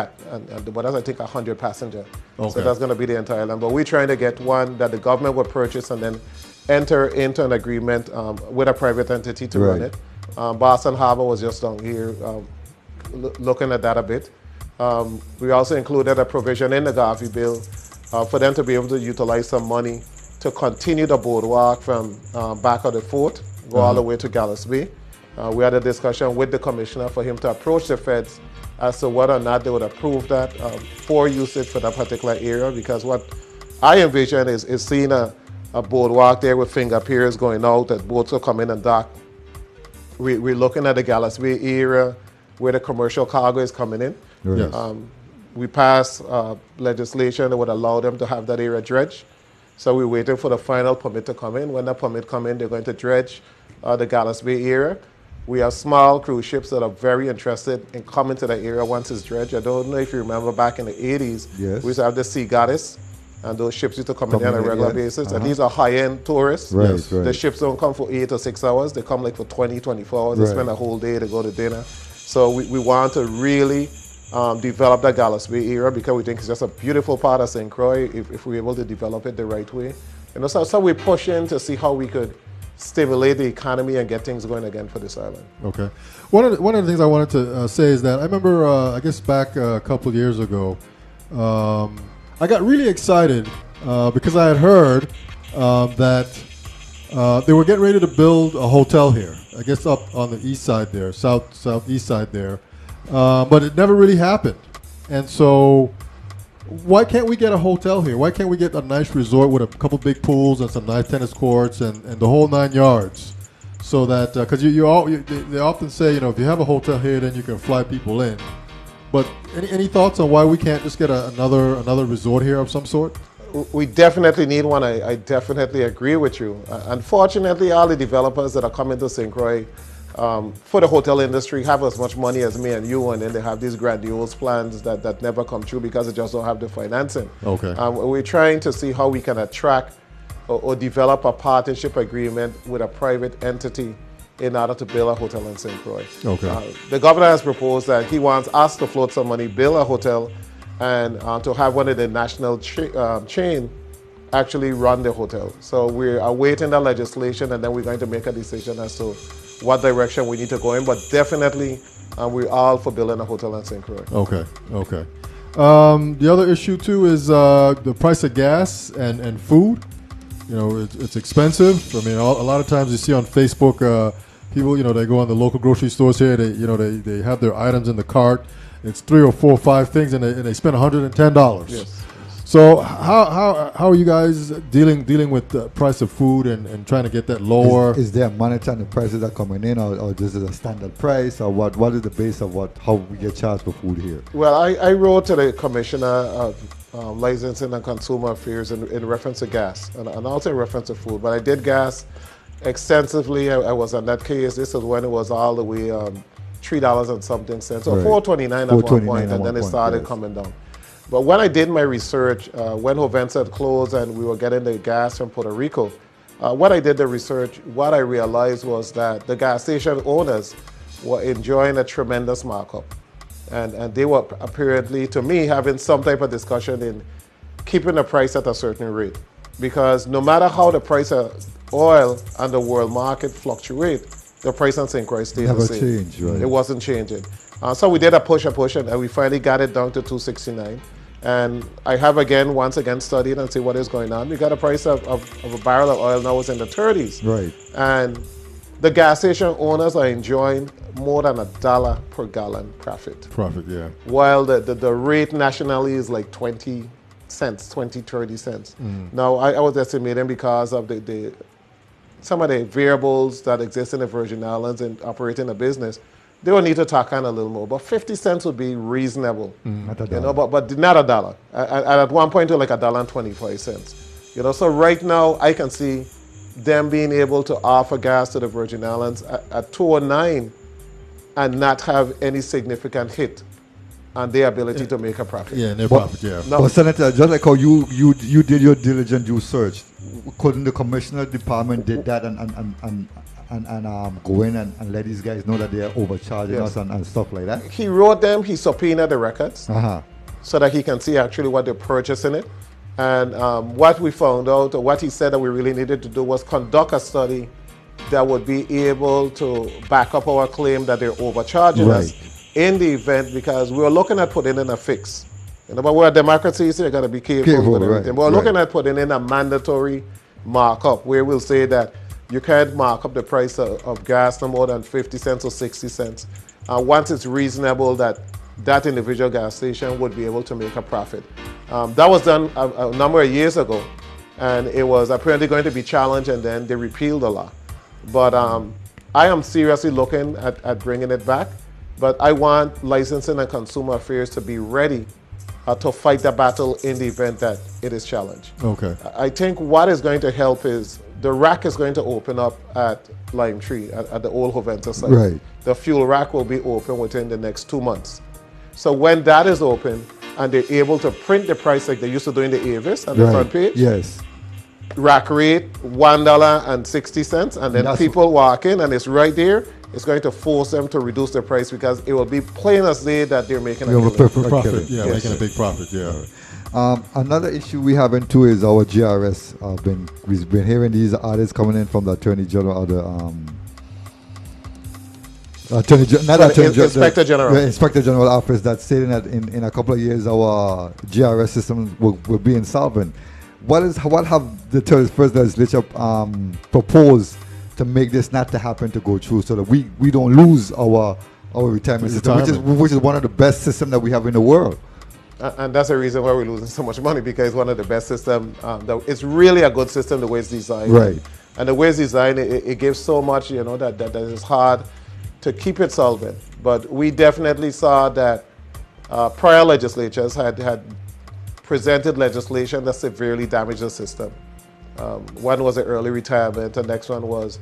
but that's I think 100 passenger. Okay. So that's going to be the entire island. But we're trying to get one that the government will purchase and then enter into an agreement with a private entity to run it. Boston Harbor was just down here looking at that a bit. We also included a provision in the Garvey bill for them to be able to utilize some money to continue the boardwalk from back of the fort, go all the way to Gallows Bay. We had a discussion with the commissioner for him to approach the feds as to whether or not they would approve that for usage for that particular area, because what I envision is seeing a boardwalk there with finger piers going out that boats will come in and dock. We're looking at the Gallows Bay area where the commercial cargo is coming in. Right. Yes. We passed legislation that would allow them to have that area dredged. So we're waiting for the final permit to come in. When the permit come in, they're going to dredge the Gallows Bay area. We have small cruise ships that are very interested in coming to the area once it's dredged. I don't know if you remember back in the 80s, Yes. we used to have the Sea Goddess, and those ships used to come in there on a regular basis. And these are high-end tourists. Right, Yes. right. The ships don't come for 8 or 6 hours. They come like for 20, 24 hours. They Right. spend a whole day to go to dinner. So we want to really develop that Gallows Bay area because we think it's just a beautiful part of St. Croix if we're able to develop it the right way. You know, so we're pushing to see how we could stimulate the economy and get things going again for this island. Okay. One of the things I wanted to say is that I remember, I guess back a couple of years ago, I got really excited because I had heard that they were getting ready to build a hotel here. I guess up on the east side there, southeast side there, but it never really happened. And so, why can't we get a hotel here? Why can't we get a nice resort with a couple big pools and some nice tennis courts and the whole 9 yards? So that because they often say, you know, if you have a hotel here, then you can fly people in. But any thoughts on why we can't just get another resort here of some sort? We definitely need one. I definitely agree with you. Unfortunately, all the developers that are coming to St. Croix for the hotel industry have as much money as me and you, and then they have these grandiose plans that never come true because they just don't have the financing. Okay. We're trying to see how we can attract or develop a partnership agreement with a private entity in order to build a hotel in St. Croix. Okay. The governor has proposed that he wants us to float some money, build a hotel, and to have one of the national chain actually run the hotel. So we're awaiting the legislation, and then we're going to make a decision as to what direction we need to go in. But definitely, we're all for building a hotel in St. Croix. Okay. Okay. The other issue too is the price of gas and food. You know, it's expensive. I mean, a lot of times you see on Facebook, people, you know, they go on the local grocery stores here. They have their items in the cart. It's 3 or 4 or 5 things, and they spend $110. Yes. So how are you guys dealing with the price of food and trying to get that lower? Is there monitoring the prices that are coming in, or this is a standard price, or what? What is the base of how we get charged for food here? Well, I wrote to the Commissioner of Licensing and Consumer Affairs in reference to gas, and also in reference to food. But I did gas extensively. I was on that case. This is when it was all the way $3 and something cents, or Right. $4.29 at one point, at and then one it point, started yes. coming down. But when I did my research, when Hovensa had closed and we were getting the gas from Puerto Rico, when I did the research, what I realized was that the gas station owners were enjoying a tremendous markup. And they were apparently, to me, having some type of discussion in keeping the price at a certain rate. Because no matter how the price of oil and the world market fluctuate, the price on St. Croix stayed Never the same. changed, right. It wasn't changing. So we did a push, and we finally got it down to $2.69. And I have once again studied and see what is going on. We got a price of a barrel of oil now is in the 30s. Right. And the gas station owners are enjoying more than $1 per gallon profit. Profit, yeah. While the rate nationally is like 20 cents, 30 cents. Now, I was estimating because of some of the variables that exist in the Virgin Islands and operating a business, they will need to tack on a little more. But 50 cents would be reasonable. Not a You know, dollar. but not $1. At one point, it was like $1.25. You know, so right now, I can see them being able to offer gas to the Virgin Islands at $2.09 and not have any significant hit on their ability to make a profit. Yeah, their But- profit, yeah. No. But Senator, just like how you did your diligent due search, couldn't the commissioner department did that and go in and let these guys know that they are overcharging Yes. us and stuff like that? He wrote them, he subpoenaed the records Uh-huh. so that he can see actually what they're purchasing it. And what we found out, or what he said that we really needed to do was conduct a study that would be able to back up our claim that they're overcharging us in the event, because we were looking at putting in a fix. You know, but we're a democracy, so you got to be careful with everything. Right, But we're looking right. at putting in a mandatory markup where we'll say that you can't mark up the price of gas no more than 50 cents or 60 cents. Once it's reasonable that that individual gas station would be able to make a profit. That was done a number of years ago, and it was apparently going to be challenged, and then they repealed the law. But I am seriously looking at bringing it back, but I want licensing and consumer affairs to be ready to fight the battle in the event that it is challenged. Okay. I think what is going to help is the rack is going to open up at Lime Tree, at the old Juventa site. Right. The fuel rack will be open within the next 2 months. So when that is open and they're able to print the price like they used to do in the Avis on the front page, Yes. rack rate $1.60, and then That's- people walk in and it's right there, it's going to force them to reduce the price because it will be plain as day that they're making a Yeah, killing. but- Profit, Okay. yeah, Yes. making a big profit, yeah. Another issue we have in too is our GRS. We've been hearing these audits coming in from the Attorney General or the Inspector General. The Inspector General office that's stating that in a couple of years our GRS system will be insolvent. What have the first legislature proposed to make this not to happen, to go through, so that we don't lose our retirement system, which is one of the best systems that we have in the world. And that's the reason why we're losing so much money, because it's one of the best systems. It's really a good system the way it's designed. Right. And the way it's designed, it gives so much, you know, that is hard to keep it solvent. But we definitely saw that prior legislatures had presented legislation that severely damaged the system. One was the early retirement, the next one was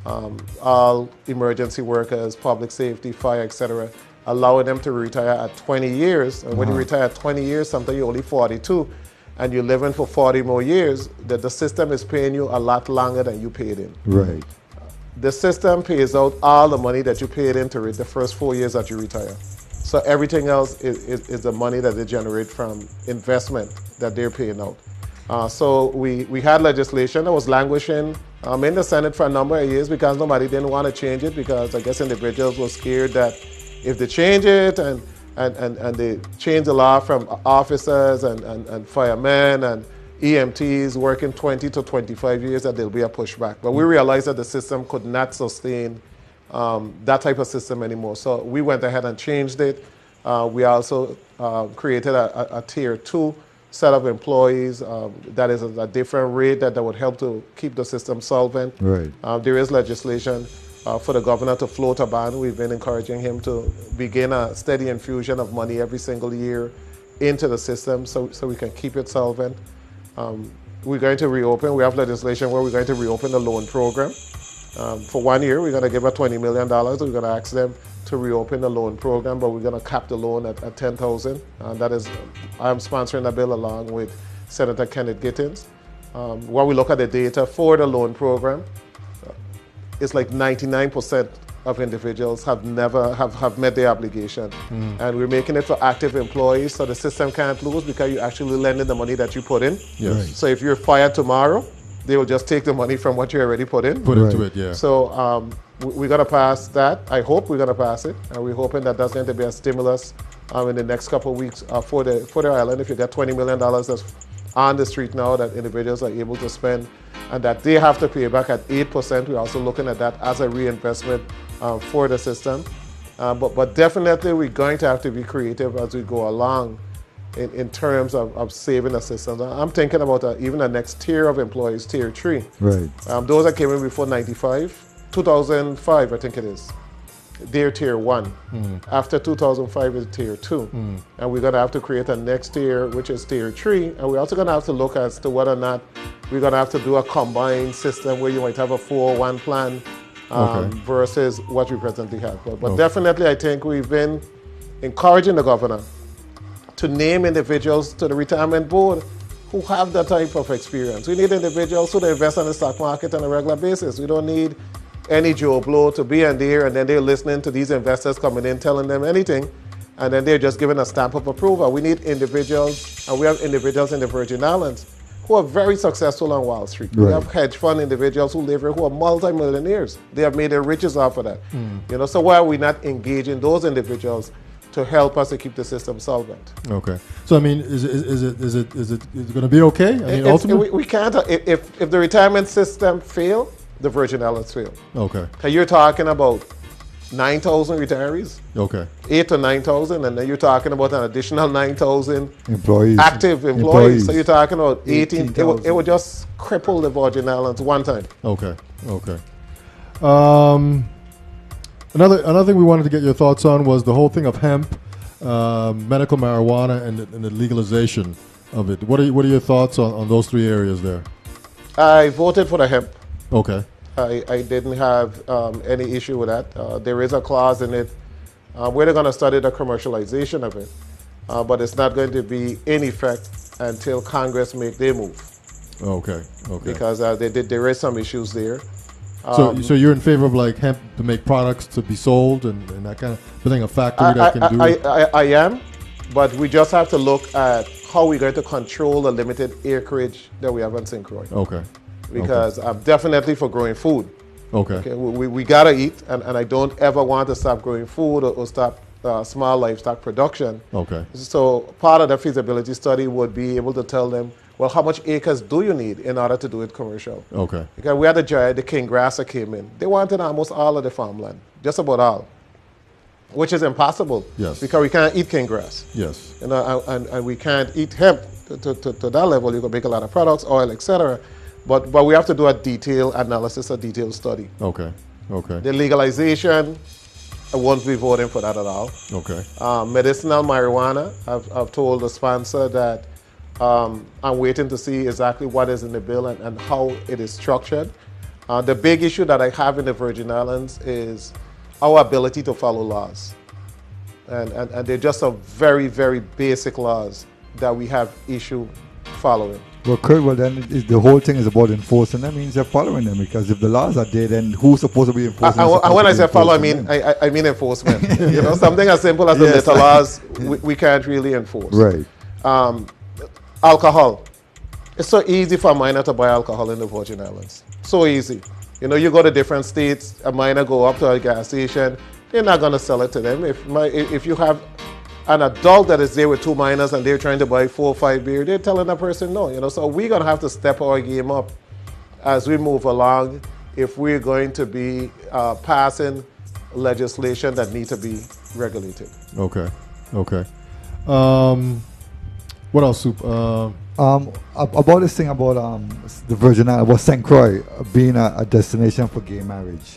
all emergency workers, public safety, fire, etc., allowing them to retire at 20 years. And when you retire at 20 years, sometimes you're only 42, and you're living for 40 more years, that the system is paying you a lot longer than you paid in. Right. The system pays out all the money that you paid into it the first 4 years that you retire. So everything else is the money that they generate from investment that they're paying out. So we had legislation that was languishing in the Senate for a number of years because nobody didn't want to change it, because I guess individuals were scared that if they change it and they change the law from officers and firemen and EMTs working 20 to 25 years, that there'll be a pushback. But we realized that the system could not sustain that type of system anymore. So we went ahead and changed it. We also created a tier 2 set of employees that is a different rate that would help to keep the system solvent. Right. There is legislation for the governor to float a ban. We've been encouraging him to begin a steady infusion of money every single year into the system so we can keep it solvent. We're going to reopen. We have legislation where we're going to reopen the loan program. For 1 year, we're going to give a $20 million. We're going to ask them to reopen the loan program, but we're going to cap the loan at $10,000. And that is, I'm sponsoring a bill along with Senator Kenneth Gittins. When we look at the data for the loan program, it's like 99% of individuals have never have met their obligation. And we're making it for active employees, so the system can't lose because you're actually lending the money that you put in. Yes. Right. So if you're fired tomorrow, they will just take the money from what you already put in. Put into it, yeah. So we're going to pass that. I hope we're going to pass it. And we're hoping that that's going to be a stimulus in the next couple of weeks for the island. If you get $20 million that's on the street now that individuals are able to spend and that they have to pay back at 8%, we're also looking at that as a reinvestment for the system. But definitely we're going to have to be creative as we go along in terms of saving the system. I'm thinking about even the next tier of employees, tier 3. Right. Those that came in before 2005, I think it is. They're tier 1. After 2005 is tier 2. And we're going to have to create a next tier, which is tier 3. And we're also going to have to look as to whether or not we're going to have to do a combined system where you might have a 401 plan versus what we presently have. But definitely, I think we've been encouraging the governor to name individuals to the retirement board who have that type of experience. We need individuals who invest in the stock market on a regular basis. We don't need any Joe Blow to be in there and then they're listening to these investors coming in telling them anything and then they're just giving a stamp of approval. We need individuals, and we have individuals in the Virgin Islands who are very successful on Wall Street. Right. We have hedge fund individuals who live here who are multi-millionaires. They have made their riches off of that. So why are we not engaging those individuals to help us to keep the system solvent? Okay. So I mean, is it going to be okay? I mean, ultimately, we can't. If the retirement system fail, the Virgin Islands fail. Okay. You're talking about 9,000 retirees. Okay. 8 to 9,000, and then you're talking about an additional 9,000 employees, active employees. So you're talking about 18. It would just cripple the Virgin Islands one time. Okay. Okay. Another thing we wanted to get your thoughts on was the whole thing of hemp, medical marijuana, and the legalization of it. What are your thoughts on those 3 areas there? I voted for the hemp. Okay. I didn't have any issue with that. There is a clause in it where they're going to study the commercialization of it, but it's not going to be in effect until Congress make their move. Okay. Okay. Because there is some issues there. So you're in favor of like hemp to make products to be sold and that kind of thing, a factory that can do it? I am, but we just have to look at how we're going to control the limited acreage that we have on St. Croix. Okay. Because I'm definitely for growing food. Okay. We got to eat, and I don't ever want to stop growing food or stop small livestock production. Okay. So part of the feasibility study would be able to tell them, well, how much acres do you need in order to do it commercial? Okay. Because we had the king grass that came in. They wanted almost all of the farmland, just about all, which is impossible. Yes. Because we can't eat king grass. Yes. And we can't eat hemp to that level. You can make a lot of products, oil, etc. But we have to do a detailed analysis, a detailed study. Okay. Okay. The legalization, I won't be voting for that at all. Okay. Medicinal marijuana, I've told the sponsor that I'm waiting to see exactly what is in the bill and how it is structured. The big issue that I have in the Virgin Islands is our ability to follow laws. And they're just some very, very basic laws that we have issue following. Well, Kurt, then the whole thing is about enforcing them. Means they're following them, because if the laws are there, then who's supposed to be enforcing them? And when I say follow, I mean enforcement. Something as simple as the little laws we can't really enforce. Right. Alcohol. It's so easy for a minor to buy alcohol in the Virgin Islands. So easy. You go to different states, a minor go up to a gas station, they're not going to sell it to them. If you have an adult that is there with 2 minors and they're trying to buy 4 or 5 beer, they're telling that person no. So we're going to have to step our game up as we move along if we're going to be passing legislation that need to be regulated. Okay. Okay. What else, Soup? About this thing about the Virgin Islands, about St. Croix being a destination for gay marriage.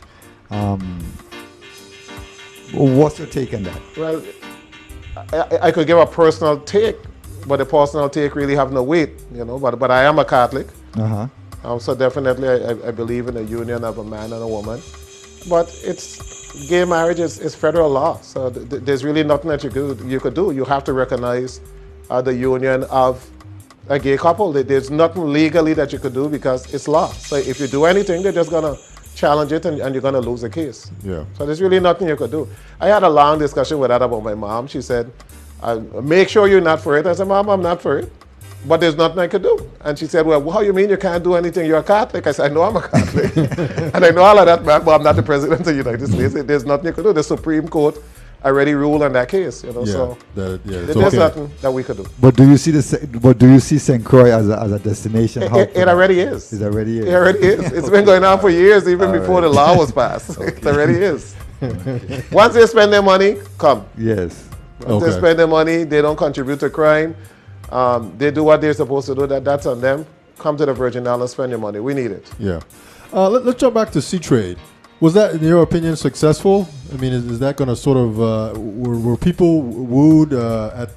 What's your take on that? Well, I could give a personal take, but the personal take really have no weight, But I am a Catholic. So definitely I believe in the union of a man and a woman. But gay marriage is federal law, so there's really nothing that you could do. You have to recognize the union of a gay couple. There's nothing legally that you could do because it's law. So if you do anything, they're just going to challenge it and you're going to lose the case. Yeah. So there's really nothing you could do. I had a long discussion with that about my mom. She said, make sure you're not for it. I said, Mom, I'm not for it. But there's nothing I could do. And she said, well, how you mean you can't do anything? You're a Catholic. I said, I know I'm a Catholic. And I know all of that, man, but I'm not the president of the United States. There's nothing you could do. The Supreme Court already ruled on that case. You know, Yeah, so it's there's okay. nothing that we could do. But do you see St. Croix as a destination? It already is. It already is. It already is. It's been going on for years, even before the law was passed. It already is. Once they spend their money, come. Yes. Once they spend their money, they don't contribute to crime. They do what they're supposed to do. That's on them. Come to the Virgin Islands, spend your money. We need it. Yeah. Let's jump back to Sea Trade. Was that, in your opinion, successful? I mean, is that going to sort of were people wooed at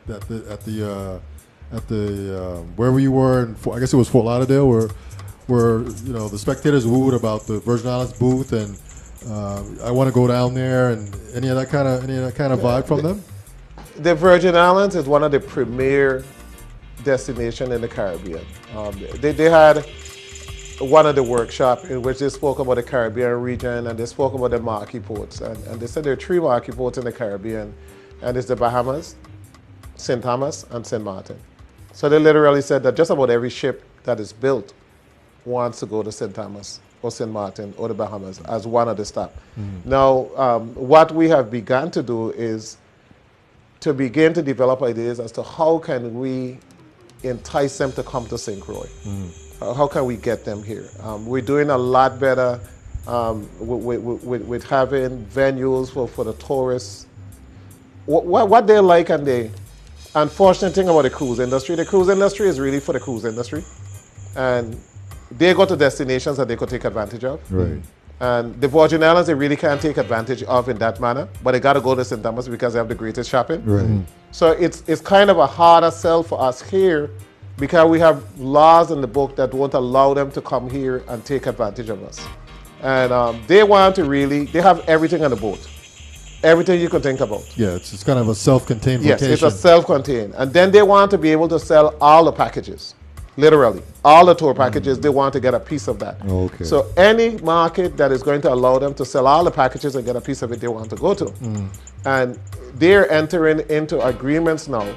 the wherever you were? I guess it was Fort Lauderdale, where the spectators wooed about the Virgin Islands booth, and I want to go down there, and any of that kind of vibe from them? The Virgin Islands is one of the premier destinations in the Caribbean. They had one of the workshops in which they spoke about the Caribbean region, and they spoke about the marquee ports. And they said there are 3 marquee ports in the Caribbean, and it's the Bahamas, St. Thomas, and St. Martin. So they literally said that just about every ship that is built wants to go to St. Thomas or St. Martin or the Bahamas as one of the stops. Now, what we have begun to do is to begin to develop ideas as to how can we entice them to come to St. Croix. How can we get them here? We're doing a lot better with having venues for the tourists. What they like, and the unfortunate thing about the cruise industry is really for the cruise industry. And they go to destinations that they could take advantage of. Right. And the Virgin Islands, they really can't take advantage of in that manner, but they got to go to St. Thomas because they have the greatest shopping. Right. So it's kind of a harder sell for us here, because we have laws in the book that won't allow them to come here and take advantage of us. And they want to they have everything on the boat. Everything you can think about. Yeah, it's kind of a self-contained Yes, vacation. it's a self-contained. And then they want to be able to sell all the packages. Literally. All the tour packages, they want to get a piece of that. Okay. So any market that is going to allow them to sell all the packages and get a piece of it, they want to go to. And they're entering into agreements now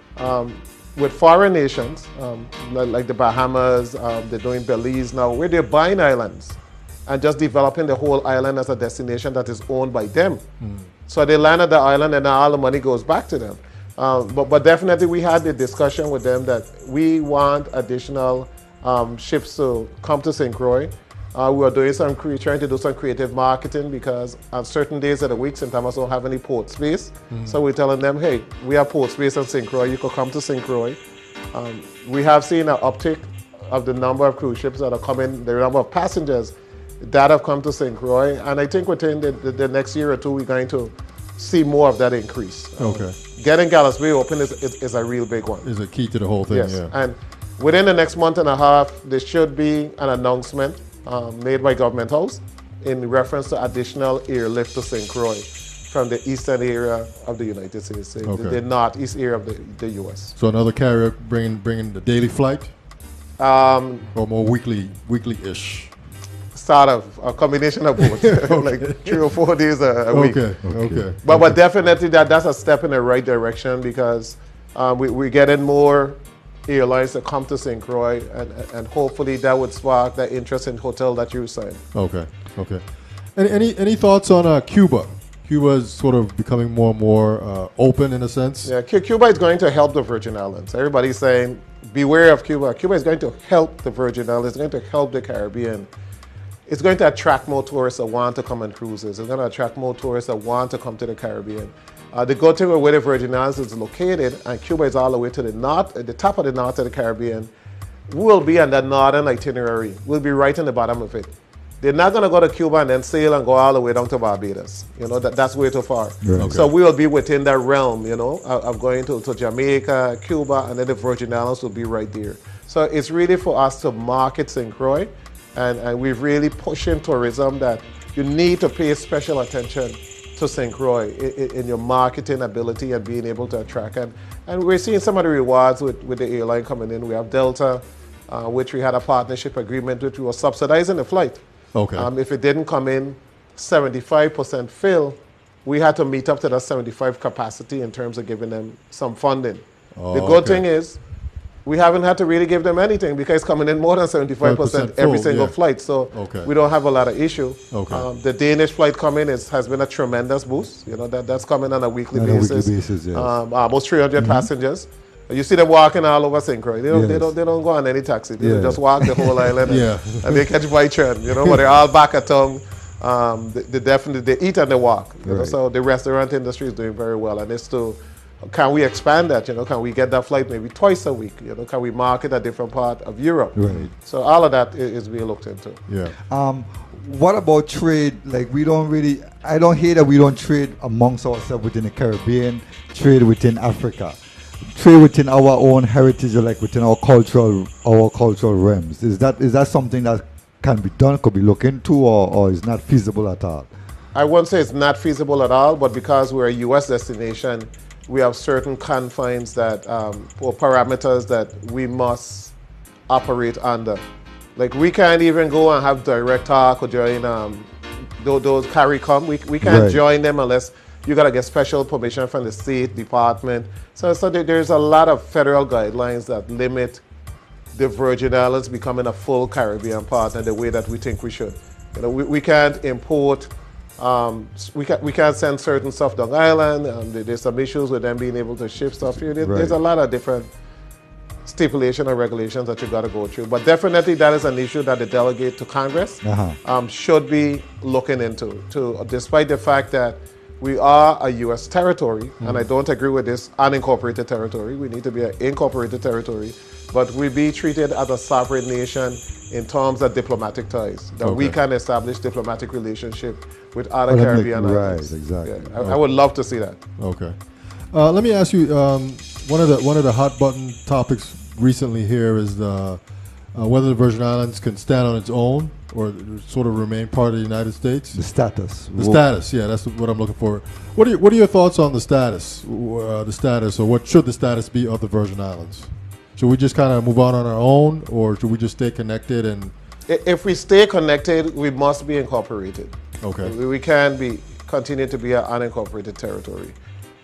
with foreign nations, like the Bahamas, they're doing Belize now, where they're buying islands and just developing the whole island as a destination that is owned by them. So they land at the island, and all the money goes back to them. But definitely we had the discussion with them that we want additional ships to come to St. Croix. We are doing trying to do some creative marketing, because on certain days of the week, St. Thomas don't have any port space. So we're telling them, hey, we have port space on St. Croix. You could come to St. Croix. We have seen an uptick of the number of cruise ships that are coming, the number of passengers that have come to St. Croix. And I think within the next year or two, we're going to see more of that increase. Okay. Getting Gallows Bay open is a real big one. Is a key to the whole thing, Yes. yeah. And within the next month and a half, there should be an announcement made by Government House in reference to additional airlift to St. Croix from the eastern area of the United States, the northeast area of the U.S. So another carrier bringing the daily flight, or more weekly-ish? Sort of a combination of both, like 3 or 4 days a week. Okay. But definitely that's a step in the right direction, because we're getting more airlines to come to St. Croix, and hopefully that would spark that interest in hotel that you saying. Okay. Any thoughts on Cuba? Cuba is sort of becoming more and more open in a sense. Yeah, Cuba is going to help the Virgin Islands. Everybody's saying, beware of Cuba. Cuba is going to help the Virgin Islands. It's going to help the Caribbean. It's going to attract more tourists that want to come on cruises. It's going to attract more tourists that want to come to the Caribbean. The good thing where the Virgin Islands is located, and Cuba is all the way to the north, at the top of the north of the Caribbean, we will be on that northern itinerary. We'll be right in the bottom of it. They're not going to go to Cuba and then sail and go all the way down to Barbados. That's way too far. Right. Okay. So we will be within that realm, of going to Jamaica, Cuba, and then the Virgin Islands will be right there. So it's really for us to market St. Croix, and we've really pushing tourism that you need to pay special attention to St. Croix in your marketing ability and being able to attract. And we're seeing some of the rewards with the airline coming in. We have Delta, which we had a partnership agreement with. We were subsidizing the flight. Okay. If it didn't come in 75% fill, we had to meet up to that 75 capacity in terms of giving them some funding. The good thing is, we haven't had to really give them anything because it's coming in more than 75% every full, single yeah. flight. So Okay. we don't have a lot of issue. Okay. The Danish flight coming has been a tremendous boost. You know, that's coming on a weekly On a basis. weekly basis, yes. Almost 300 passengers. You see them walking all over Synchro. They Yes. don't go on any taxi. They Yeah. just walk the whole island Yeah. and they catch by train. You know, but they're all back at town. They definitely eat and they walk. You know, Right. so the restaurant industry is doing very well, and it's still. Can we expand that? You know, can we get that flight maybe twice a week? You know, can we market a different part of Europe? Right. So all of that is being looked into. Yeah. What about trade? Like I don't hear that we don't trade amongst ourselves within the Caribbean, trade within Africa, trade within our own heritage, or like within our cultural realms. Is that something that can be done, could be looked into, or is not feasible at all? I won't say it's not feasible at all, but because we're a U.S. destination, we have certain confines that, or parameters that we must operate under. Like we can't even go and have direct talk or join those CARICOM. We can't Right. join them unless you gotta get special permission from the State Department. So there's a lot of federal guidelines that limit the Virgin Islands becoming a full Caribbean partner the way that we think we should. You know, we can't import. We can't send certain stuff down island. There's some issues with them being able to ship stuff here. There's a lot of different stipulation and regulations that you got to go through. But definitely that is an issue that the delegate to Congress should be looking into. Despite the fact that we are a U.S. territory, and I don't agree with this unincorporated territory. We need to be an incorporated territory, but we be treated as a sovereign nation in terms of diplomatic ties, that we can establish diplomatic relationship with other Caribbean islands. Right, exactly. Yeah, I would love to see that. Okay. Let me ask you, one of the hot button topics recently here is whether the Virgin Islands can stand on its own or sort of remain part of the United States. The status. The status, yeah, that's what I'm looking for. What are your thoughts on the status? Or what should the status be of the Virgin Islands? Should we just kind of move on our own, or should we just stay connected? And if we stay connected, we must be incorporated. okay, We can't continue to be an unincorporated territory.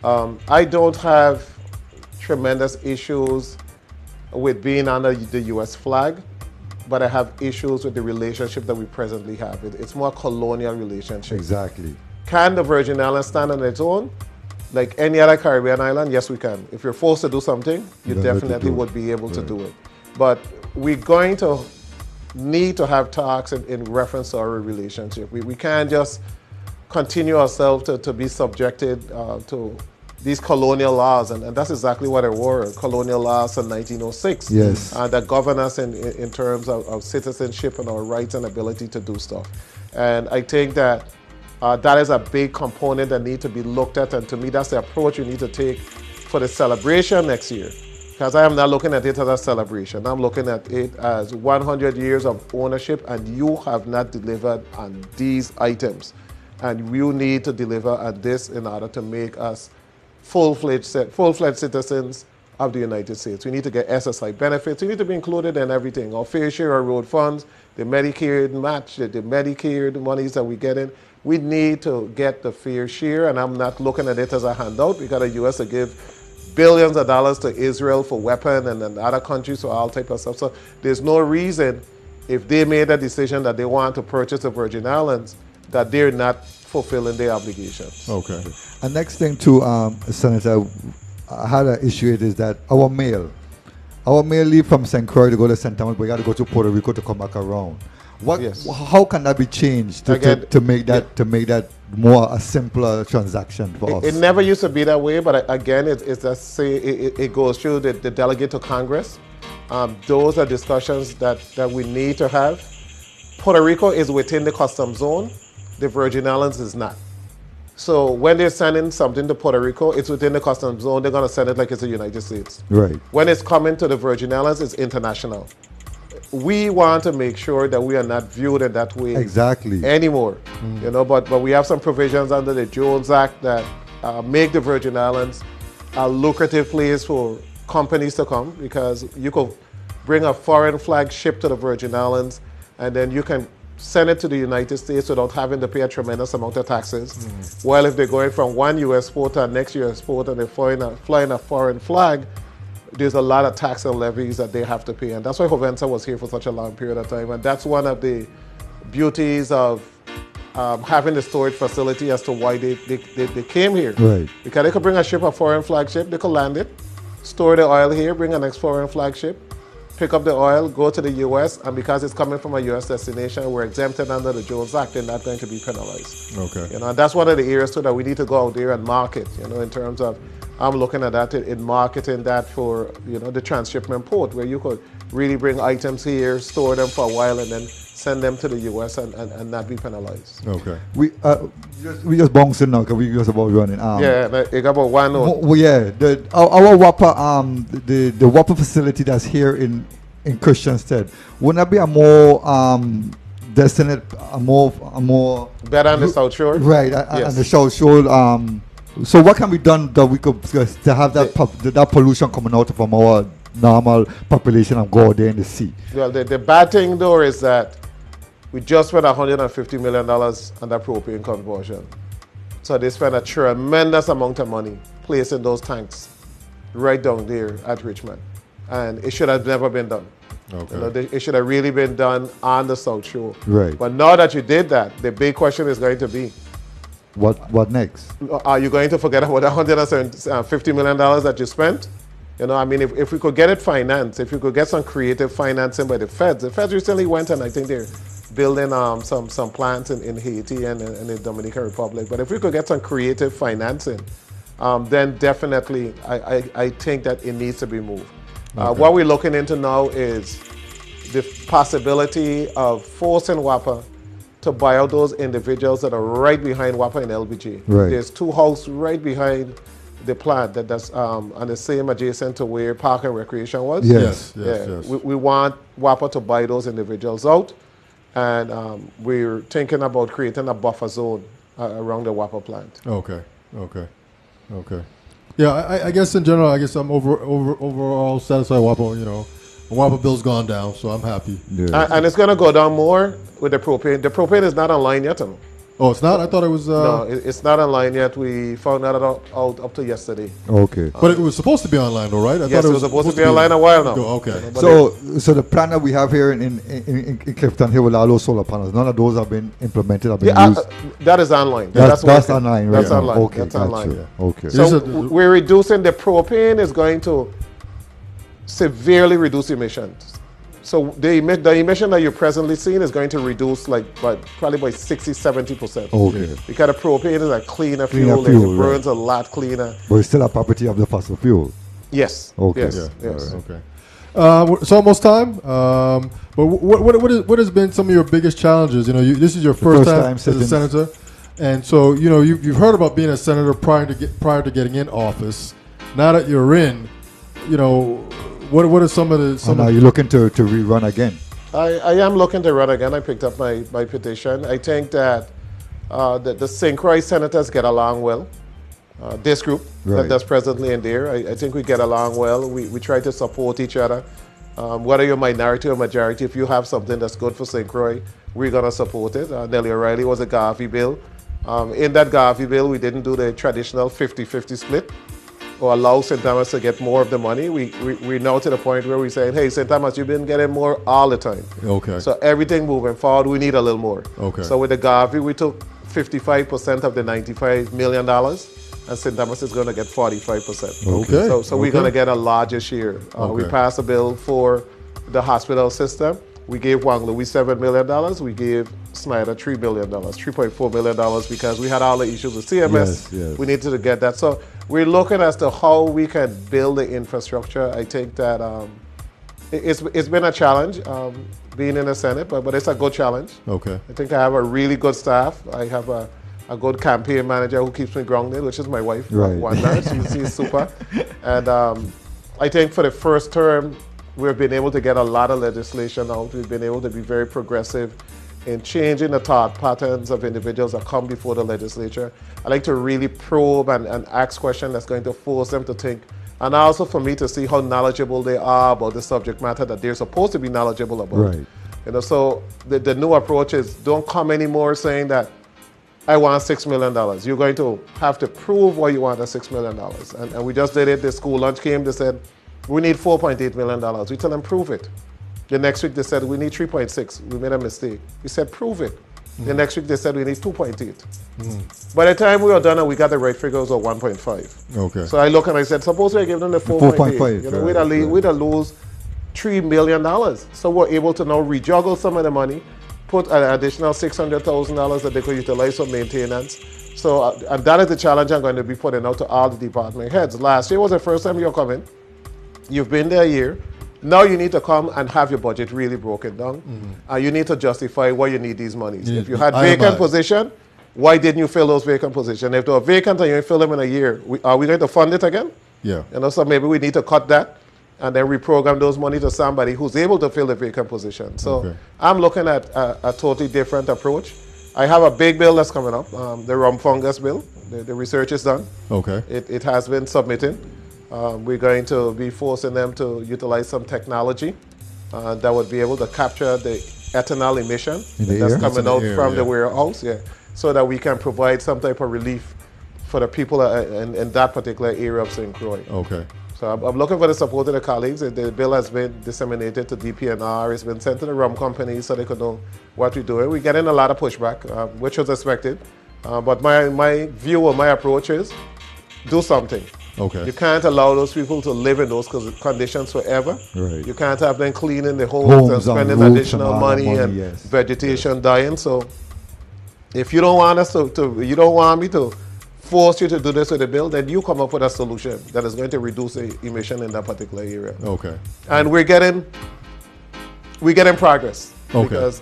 I don't have tremendous issues with being under the U.S. flag, but I have issues with the relationship that we presently have. It's more colonial relationship. Exactly. Can the Virgin Islands stand on its own? Like any other Caribbean island, yes, we can. If you're forced to do something, you definitely would be able to do it. But we're going to need to have talks in reference to our relationship. We can't just continue ourselves to be subjected to these colonial laws, and that's exactly what they were, colonial laws in 1906. Yes. That govern us in terms of citizenship and our rights and ability to do stuff. And I think that that is a big component that needs to be looked at, and to me that's the approach you need to take for the celebration next year. Because I am not looking at it as a celebration. I'm looking at it as 100 years of ownership, and you have not delivered on these items. And you need to deliver on this in order to make us full-fledged citizens of the United States. We need to get SSI benefits. We need to be included in everything. Our fair share of road funds, the Medicare match, the Medicare monies that we get in. We need to get the fair share, and I'm not looking at it as a handout. We got the U.S. to give billions of dollars to Israel for weapons and then other countries for all type of stuff. So there's no reason, if they made a decision that they want to purchase the Virgin Islands, that they're not fulfilling their obligations. okay, And next thing too, Senator, I had an issue is that our mail leave from St. Croix to go to St. Thomas, but we got to go to Puerto Rico to come back around. How can that be changed to make that more a simpler transaction for us? It never used to be that way, but again, it goes through the delegate to Congress. Those are discussions that we need to have. Puerto Rico is within the customs zone. The Virgin Islands is not. So when they're sending something to Puerto Rico, it's within the customs zone. They're going to send it like it's the United States. Right. When it's coming to the Virgin Islands, it's international. We want to make sure that we are not viewed in that way anymore. You know, but we have some provisions under the Jones Act that make the Virgin Islands a lucrative place for companies to come, because you could bring a foreign flag ship to the Virgin Islands, and then you can send it to the United States without having to pay a tremendous amount of taxes. While if they're going from one U.S. port to the next U.S. port and they're flying a foreign flag, there's a lot of tax and levies that they have to pay. And that's why Jovensa was here for such a long period of time. And that's one of the beauties of having the storage facility as to why they came here. Right. Because they could bring a ship, a foreign flagship, they could land it, store the oil here, bring a next foreign flagship, pick up the oil, go to the U.S., and because it's coming from a U.S. destination, we're exempted under the Jones Act and not going to be penalized. Okay. You know, and that's one of the areas too that we need to go out there and market, you know, in terms of, I'm looking at that in marketing that for, you know, the transshipment port, where you could really bring items here, store them for a while, and then send them to the U.S. and not be penalized. Okay. We just bouncing now because we just about running. Yeah, you got about 1 note. Well, yeah, our WAPA, the WAPA facility that's here in Christiansted, wouldn't that be a more destined, a more Better on the South Shore? right? Yes. And the South Shore. So what can be done that we could to have that pollution coming out from our normal population and go out there in the sea? Well, the bad thing though is that we just spent $150 million on that propane conversion. So they spent a tremendous amount of money placing those tanks right down there at Richmond. And it should have never been done. Okay. You know, it should have really been done on the South Shore. Right. But now that you did that, the big question is going to be, What next? are you going to forget about the $150 million that you spent? You know, I mean, if we could get it financed, if we could get some creative financing by the feds recently went and I think they're building some plants in Haiti and the Dominican Republic. But if we could get some creative financing, then definitely I think that it needs to be moved. Okay. What we're looking into now is the possibility of forcing WAPA to buy out those individuals that are right behind WAPA and LBG. Right. There's two houses right behind the plant that's on the same adjacent to where Park and Recreation was. Yes. Yes. We want WAPA to buy those individuals out, and we're thinking about creating a buffer zone around the WAPA plant. Okay. Yeah, I guess in general, I guess I'm overall satisfied with WAPA. You know, the WAPA bill's gone down, so I'm happy. Yeah. And it's going to go down more with the propane. The propane is not online yet. Oh, it's not? I thought it was. No, it's not online yet. We found that out up to yesterday. Okay. But it was supposed to be online, though, right? I Yes, thought it was supposed to be online a while now. Okay. But So the plan that we have here in Clifton here with all those solar panels, none of those have been implemented, have been used. that is online. That's working. online, right? That's online. Okay, That's gotcha. online. Okay. Yes. So These are- we're reducing the propane is going to severely reduce emissions. So the emission that you're presently seeing is going to reduce probably by 60-70%. Okay. Because the propane is a cleaner Cleaner fuel, fuel, it burns a lot cleaner. But it's still a property of the fossil fuel. Yes. Okay. Yes. Yeah. Yes. Okay. It's almost time. But what has been some of your biggest challenges? You know, this is your first time as a senator, and so you know you've heard about being a senator prior to getting in office. Now that you're in, you know, what are some of the Now you're looking to rerun again. I am looking to run again. I picked up my petition. I think that the St. Croix senators get along well. This group Right. that's presently in there, I think we get along well. We try to support each other. Whether you're minority or majority, if you have something that's good for St. Croix, we're going to support it. Nellie O'Reilly was a Garvey bill. In that Garvey bill, we didn't do the traditional 50-50 split or allow St. Thomas to get more of the money. We're now to the point where we're saying, hey, St. Thomas, you've been getting more all the time. Okay. So everything moving forward, we need a little more. Okay. So with the Garvey, we took 55% of the $95 million, and St. Thomas is going to get 45%. Okay. So we're going to get a larger share. We Okay. passed a bill for the hospital system. We gave Wang Louis $7 million. We gave Snyder $3 million, $3.4 million, because we had all the issues with CMS. Yes. We needed to get that. So we're looking as to how we can build the infrastructure. I think that it's been a challenge being in the Senate, but it's a good challenge. Okay. I think I have a really good staff. I have a good campaign manager who keeps me grounded, which is my wife, Right. Wanda. She's super. And I think for the first term, we've been able to get a lot of legislation out. We've been able to be very progressive in changing the thought patterns of individuals that come before the legislature. I like to really probe and ask questions that's going to force them to think. And also for me to see how knowledgeable they are about the subject matter that they're supposed to be knowledgeable about. Right. You know, so the new approach is don't come anymore saying that I want $6 million. You're going to have to prove why you want the $6 million. And we just did it. The school lunch came. They said, We need $4.8 million. We tell them, prove it. The next week they said, we need 3.6. We made a mistake. We said, prove it. The next week they said, we need 2.8. By the time we were done and we got the right figures of 1.5. Okay. So I look and I said, suppose we give them the 4.8. You know, we'd have lose $3 million. So we're able to now rejuggle some of the money, put an additional $600,000 that they could utilize for maintenance. So, and that is the challenge I'm going to be putting out to all the department heads. Last year was the first time you're coming. You've been there a year. Now you need to come and have your budget really broken down. You need to justify why you need these monies. If you had vacant position, why didn't you fill those vacant positions? If they were vacant and you fill them in a year, are we going to fund it again? Yeah. You know, so maybe we need to cut that and then reprogram those money to somebody who's able to fill the vacant position. So I'm looking at a totally different approach. I have a big bill that's coming up, the rum fungus bill. The research is done. Okay. It has been submitted. We're going to be forcing them to utilize some technology that would be able to capture the ethanol emission that's coming out from the warehouse, so that we can provide some type of relief for the people in that particular area of St. Croix. Okay. So I'm looking for the support of the colleagues. The bill has been disseminated to DPNR. It's been sent to the rum companies so they could know what we're doing. We're getting a lot of pushback, which was expected. But my view or my approach is do something. Okay. You can't allow those people to live in those conditions forever. Right. You can't have them cleaning the homes and spending additional money and vegetation dying. So if you don't want us you don't want me to force you to do this with the bill, then you come up with a solution that is going to reduce the emission in that particular area. Okay. And we're getting progress. Okay. Because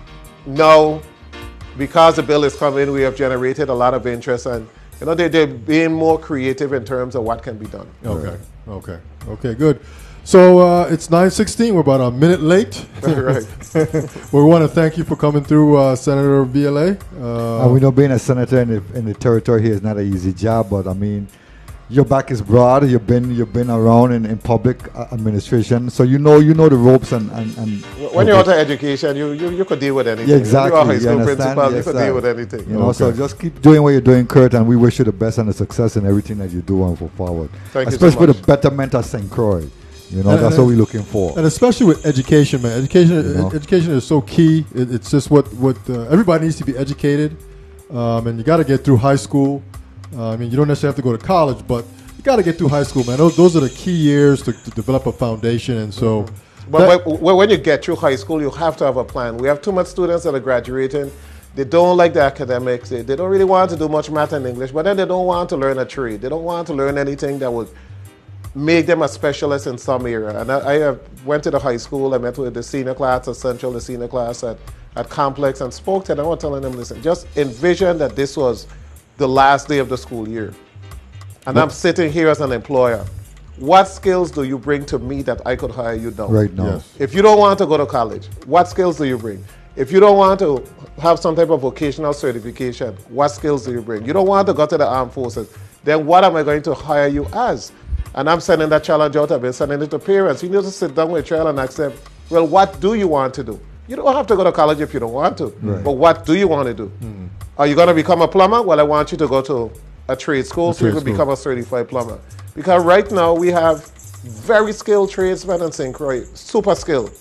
because the bill is coming, we have generated a lot of interest, and you know, they're being more creative in terms of what can be done. Okay. Okay. Okay. Good. So it's 9:16. We're about a minute late. Right. We want to thank you for coming through, Senator VLA. We know being a senator in the territory here is not an easy job, but I mean, your back is broad. You've been around in public administration, so you know the ropes and when you're out of education, you could deal with anything. Yeah, exactly. You're a high school principal, you could deal with anything. You know, so just keep doing what you're doing, Kurt, and we wish you the best and the success in everything that you do and go forward. Thank you so especially much. for the betterment of St. Croix. You know, that's what we're looking for. And especially with education, man. Education is so key. It's just what everybody needs to be educated, and you got to get through high school. I mean, you don't necessarily have to go to college, but you got to get through high school, man. Those are the key years to develop a foundation, and so. But when you get through high school, you have to have a plan. We have too much students that are graduating. They don't like the academics. They don't really want to do much math and English, but then they don't want to learn a trade. They don't want to learn anything that would make them a specialist in some area. And I went to the high school. I met with the senior class at Central, the senior class at Complex, and spoke to them. I was telling them, listen, just envision that this was the last day of the school year. And I'm sitting here as an employer. What skills do you bring to me that I could hire you now? Right now. Yes. If you don't want to go to college, what skills do you bring? If you don't want to have some type of vocational certification, what skills do you bring? You don't want to go to the armed forces, then what am I going to hire you as? And I'm sending that challenge out. I've been sending it to parents. You need to sit down with a child and ask them, well, what do you want to do? You don't have to go to college if you don't want to. Right. But what do you want to do? Are you going to become a plumber? Well, I want you to go to a trade school so you can become a certified plumber. Because right now we have very skilled tradesmen in St. Croix, super skilled,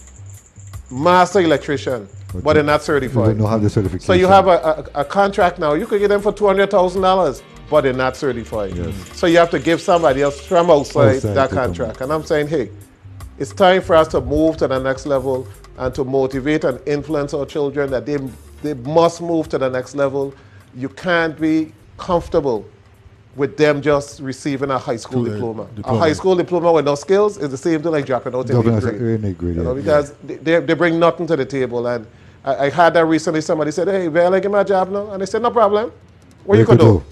master electrician, but they're not certified. They don't have the certification. So you have a contract now. You could get them for $200,000, but they're not certified. Yes. So you have to give somebody else from outside that contract. And I'm saying, hey, it's time for us to move to the next level and to motivate and influence our children that they must move to the next level. You can't be comfortable with them just receiving a high school diploma. A high school diploma with no skills is the same thing like dropping out in eighth grade. You know, because they bring nothing to the table. And I had that recently. Somebody said, hey, will I get my job now? And I said, no problem. What you could do?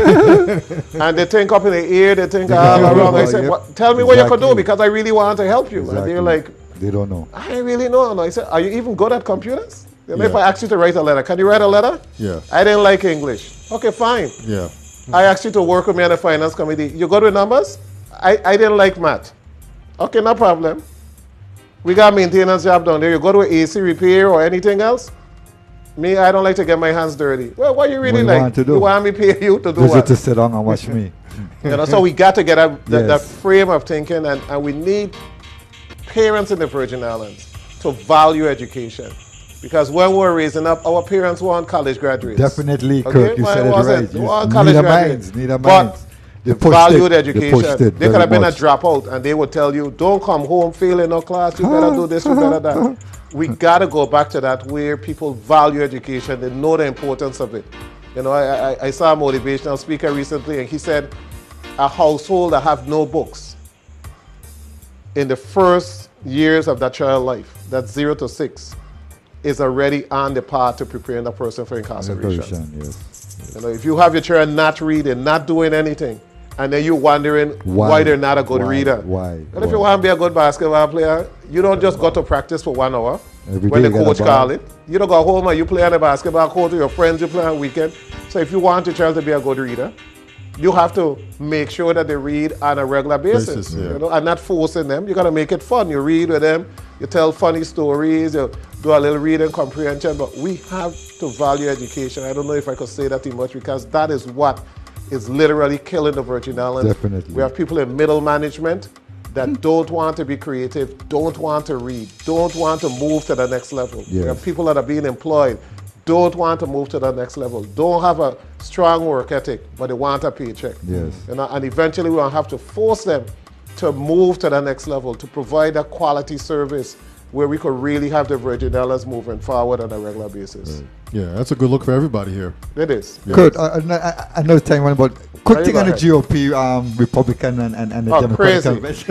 And they think up in the air, they think all around. I said, tell me what you could do because I really want to help you. Exactly. And they're like, they don't know. I really know. And I said, are you even good at computers? If I asked you to write a letter, can you write a letter? Yeah. I didn't like English. Okay, fine. Yeah. I asked you to work with me on the finance committee. You good with numbers? I didn't like math. Okay, no problem. We got a maintenance job down there. You go to AC repair or anything else? Me, I don't like to get my hands dirty. Well, what you really like? Want to do? You want me pay you to do Just what? to sit down and watch me. So we got to get that Yes. frame of thinking, and we need parents in the Virgin Islands to value education. Because when we're raising up, our parents want college graduates. Definitely, Okay? Kirk, you Why said it was right. They want college Neither graduates. minds, neither But minds. They the pushed valued it. They education. pushed it They could very have been a much. dropout, and they would tell you, don't come home failing no class, you better do this, you better that. We got to go back to that where people value education, they know the importance of it. I saw a motivational speaker recently, and he said, a household that have no books in the first years of that child's life, that's 0 to 6, is already on the path to preparing the person for incarceration. Yes. If you have your child not reading, not doing anything, and then you're wondering why they're not a good reader. Why? But if you want to be a good basketball player, you don't just go to practice for 1 hour Every when day the you coach get a ball. call it. You don't go home and you play on the basketball court with your friends, you play on weekend. So if you want your child to be a good reader, you have to make sure that they read on a regular basis, and not forcing them. You got to make it fun. You read with them, you tell funny stories, you do a little reading comprehension, but we have to value education. I don't know if I could say that too much, because that is what is literally killing the Virgin Islands. Definitely. We have people in middle management that don't want to be creative, don't want to read, don't want to move to the next level. Yes. We have people that are being employed, don't want to move to the next level, don't have a strong work ethic, but they want a paycheck. Yes. And eventually we'll have to force them to move to the next level, to provide a quality service where we could really have the Virgin Islands moving forward on a regular basis. Yeah, that's a good look for everybody here. It is. Kurt, I know it's time, but quick No, thing you on the go GOP, Republican and the Democratic crazy. convention.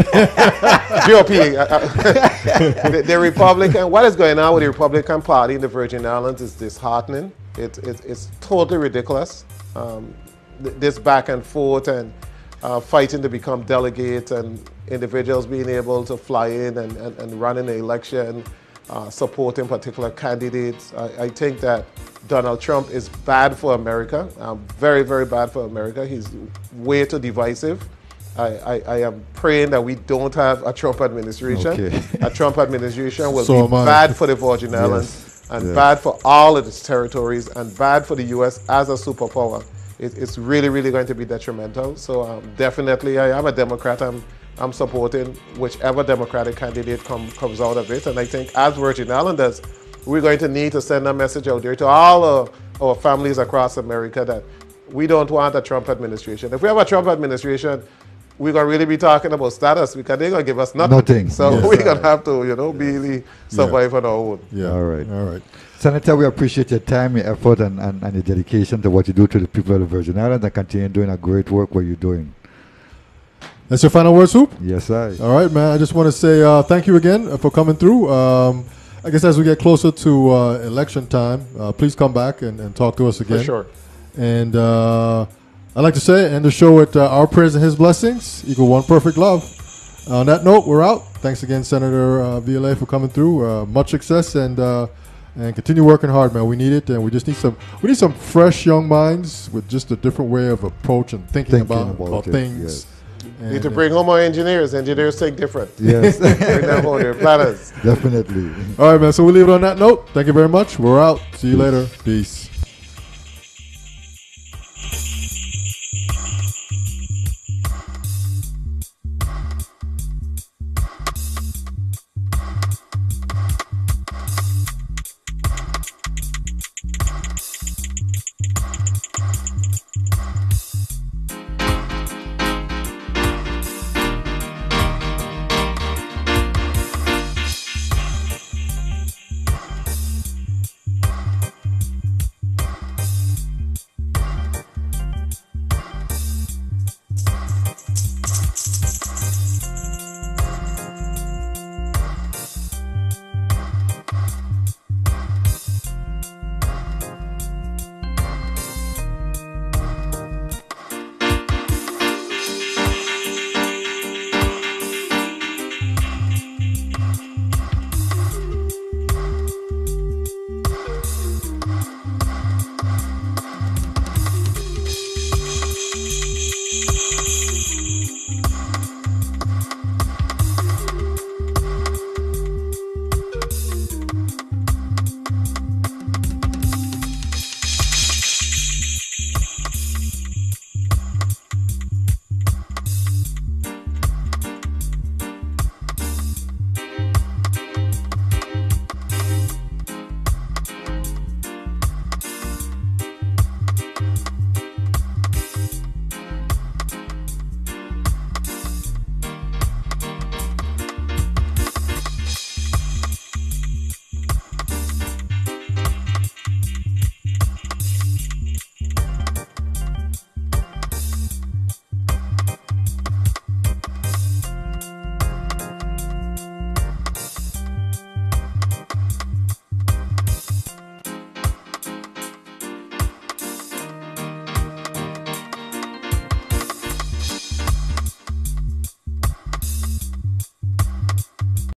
GOP, the Republican, what is going on with the Republican Party in the Virgin Islands is disheartening. It's totally ridiculous. This back and forth and fighting to become delegates and individuals being able to fly in and run in the election, supporting particular candidates. I think that Donald Trump is bad for America, very, very bad for America. He's way too divisive. I am praying that we don't have a Trump administration. Okay. A Trump administration will So be am I. bad for the Virgin Islands and bad for all of its territories and bad for the U.S. as a superpower. It's really, really going to be detrimental. So definitely, I am a Democrat. I'm supporting whichever Democratic candidate comes out of it. And I think as Virgin Islanders, we're going to need to send a message out there to all our families across America that we don't want a Trump administration. If we have a Trump administration, we're going to really be talking about status, because they're going to give us nothing. Nothing. So Yes. we're going to have to, really survive on our own. Yeah. All right. All right. Senator, we appreciate your time, your effort, and your dedication to what you do to the people of the Virgin Islands, and continue doing a great work what you're doing. That's your final words, Hoop? Yes, I. All right, man. I just want to say thank you again for coming through. I guess as we get closer to election time, please come back and talk to us again. For sure. And I'd like to say, end the show with our prayers and his blessings equal one perfect love. On that note, we're out. Thanks again, Senator VLA, for coming through. Much success and continue working hard, man. We need it, and we just need some fresh young minds with just a different way of approach and thinking about it, things. yes. And, Need to bring home our engineers. Engineers think different. Yes, Bring them home, they're planners. definitely. all right, man. So we'll leave it on that note. Thank you very much. We're out. See you later. Peace.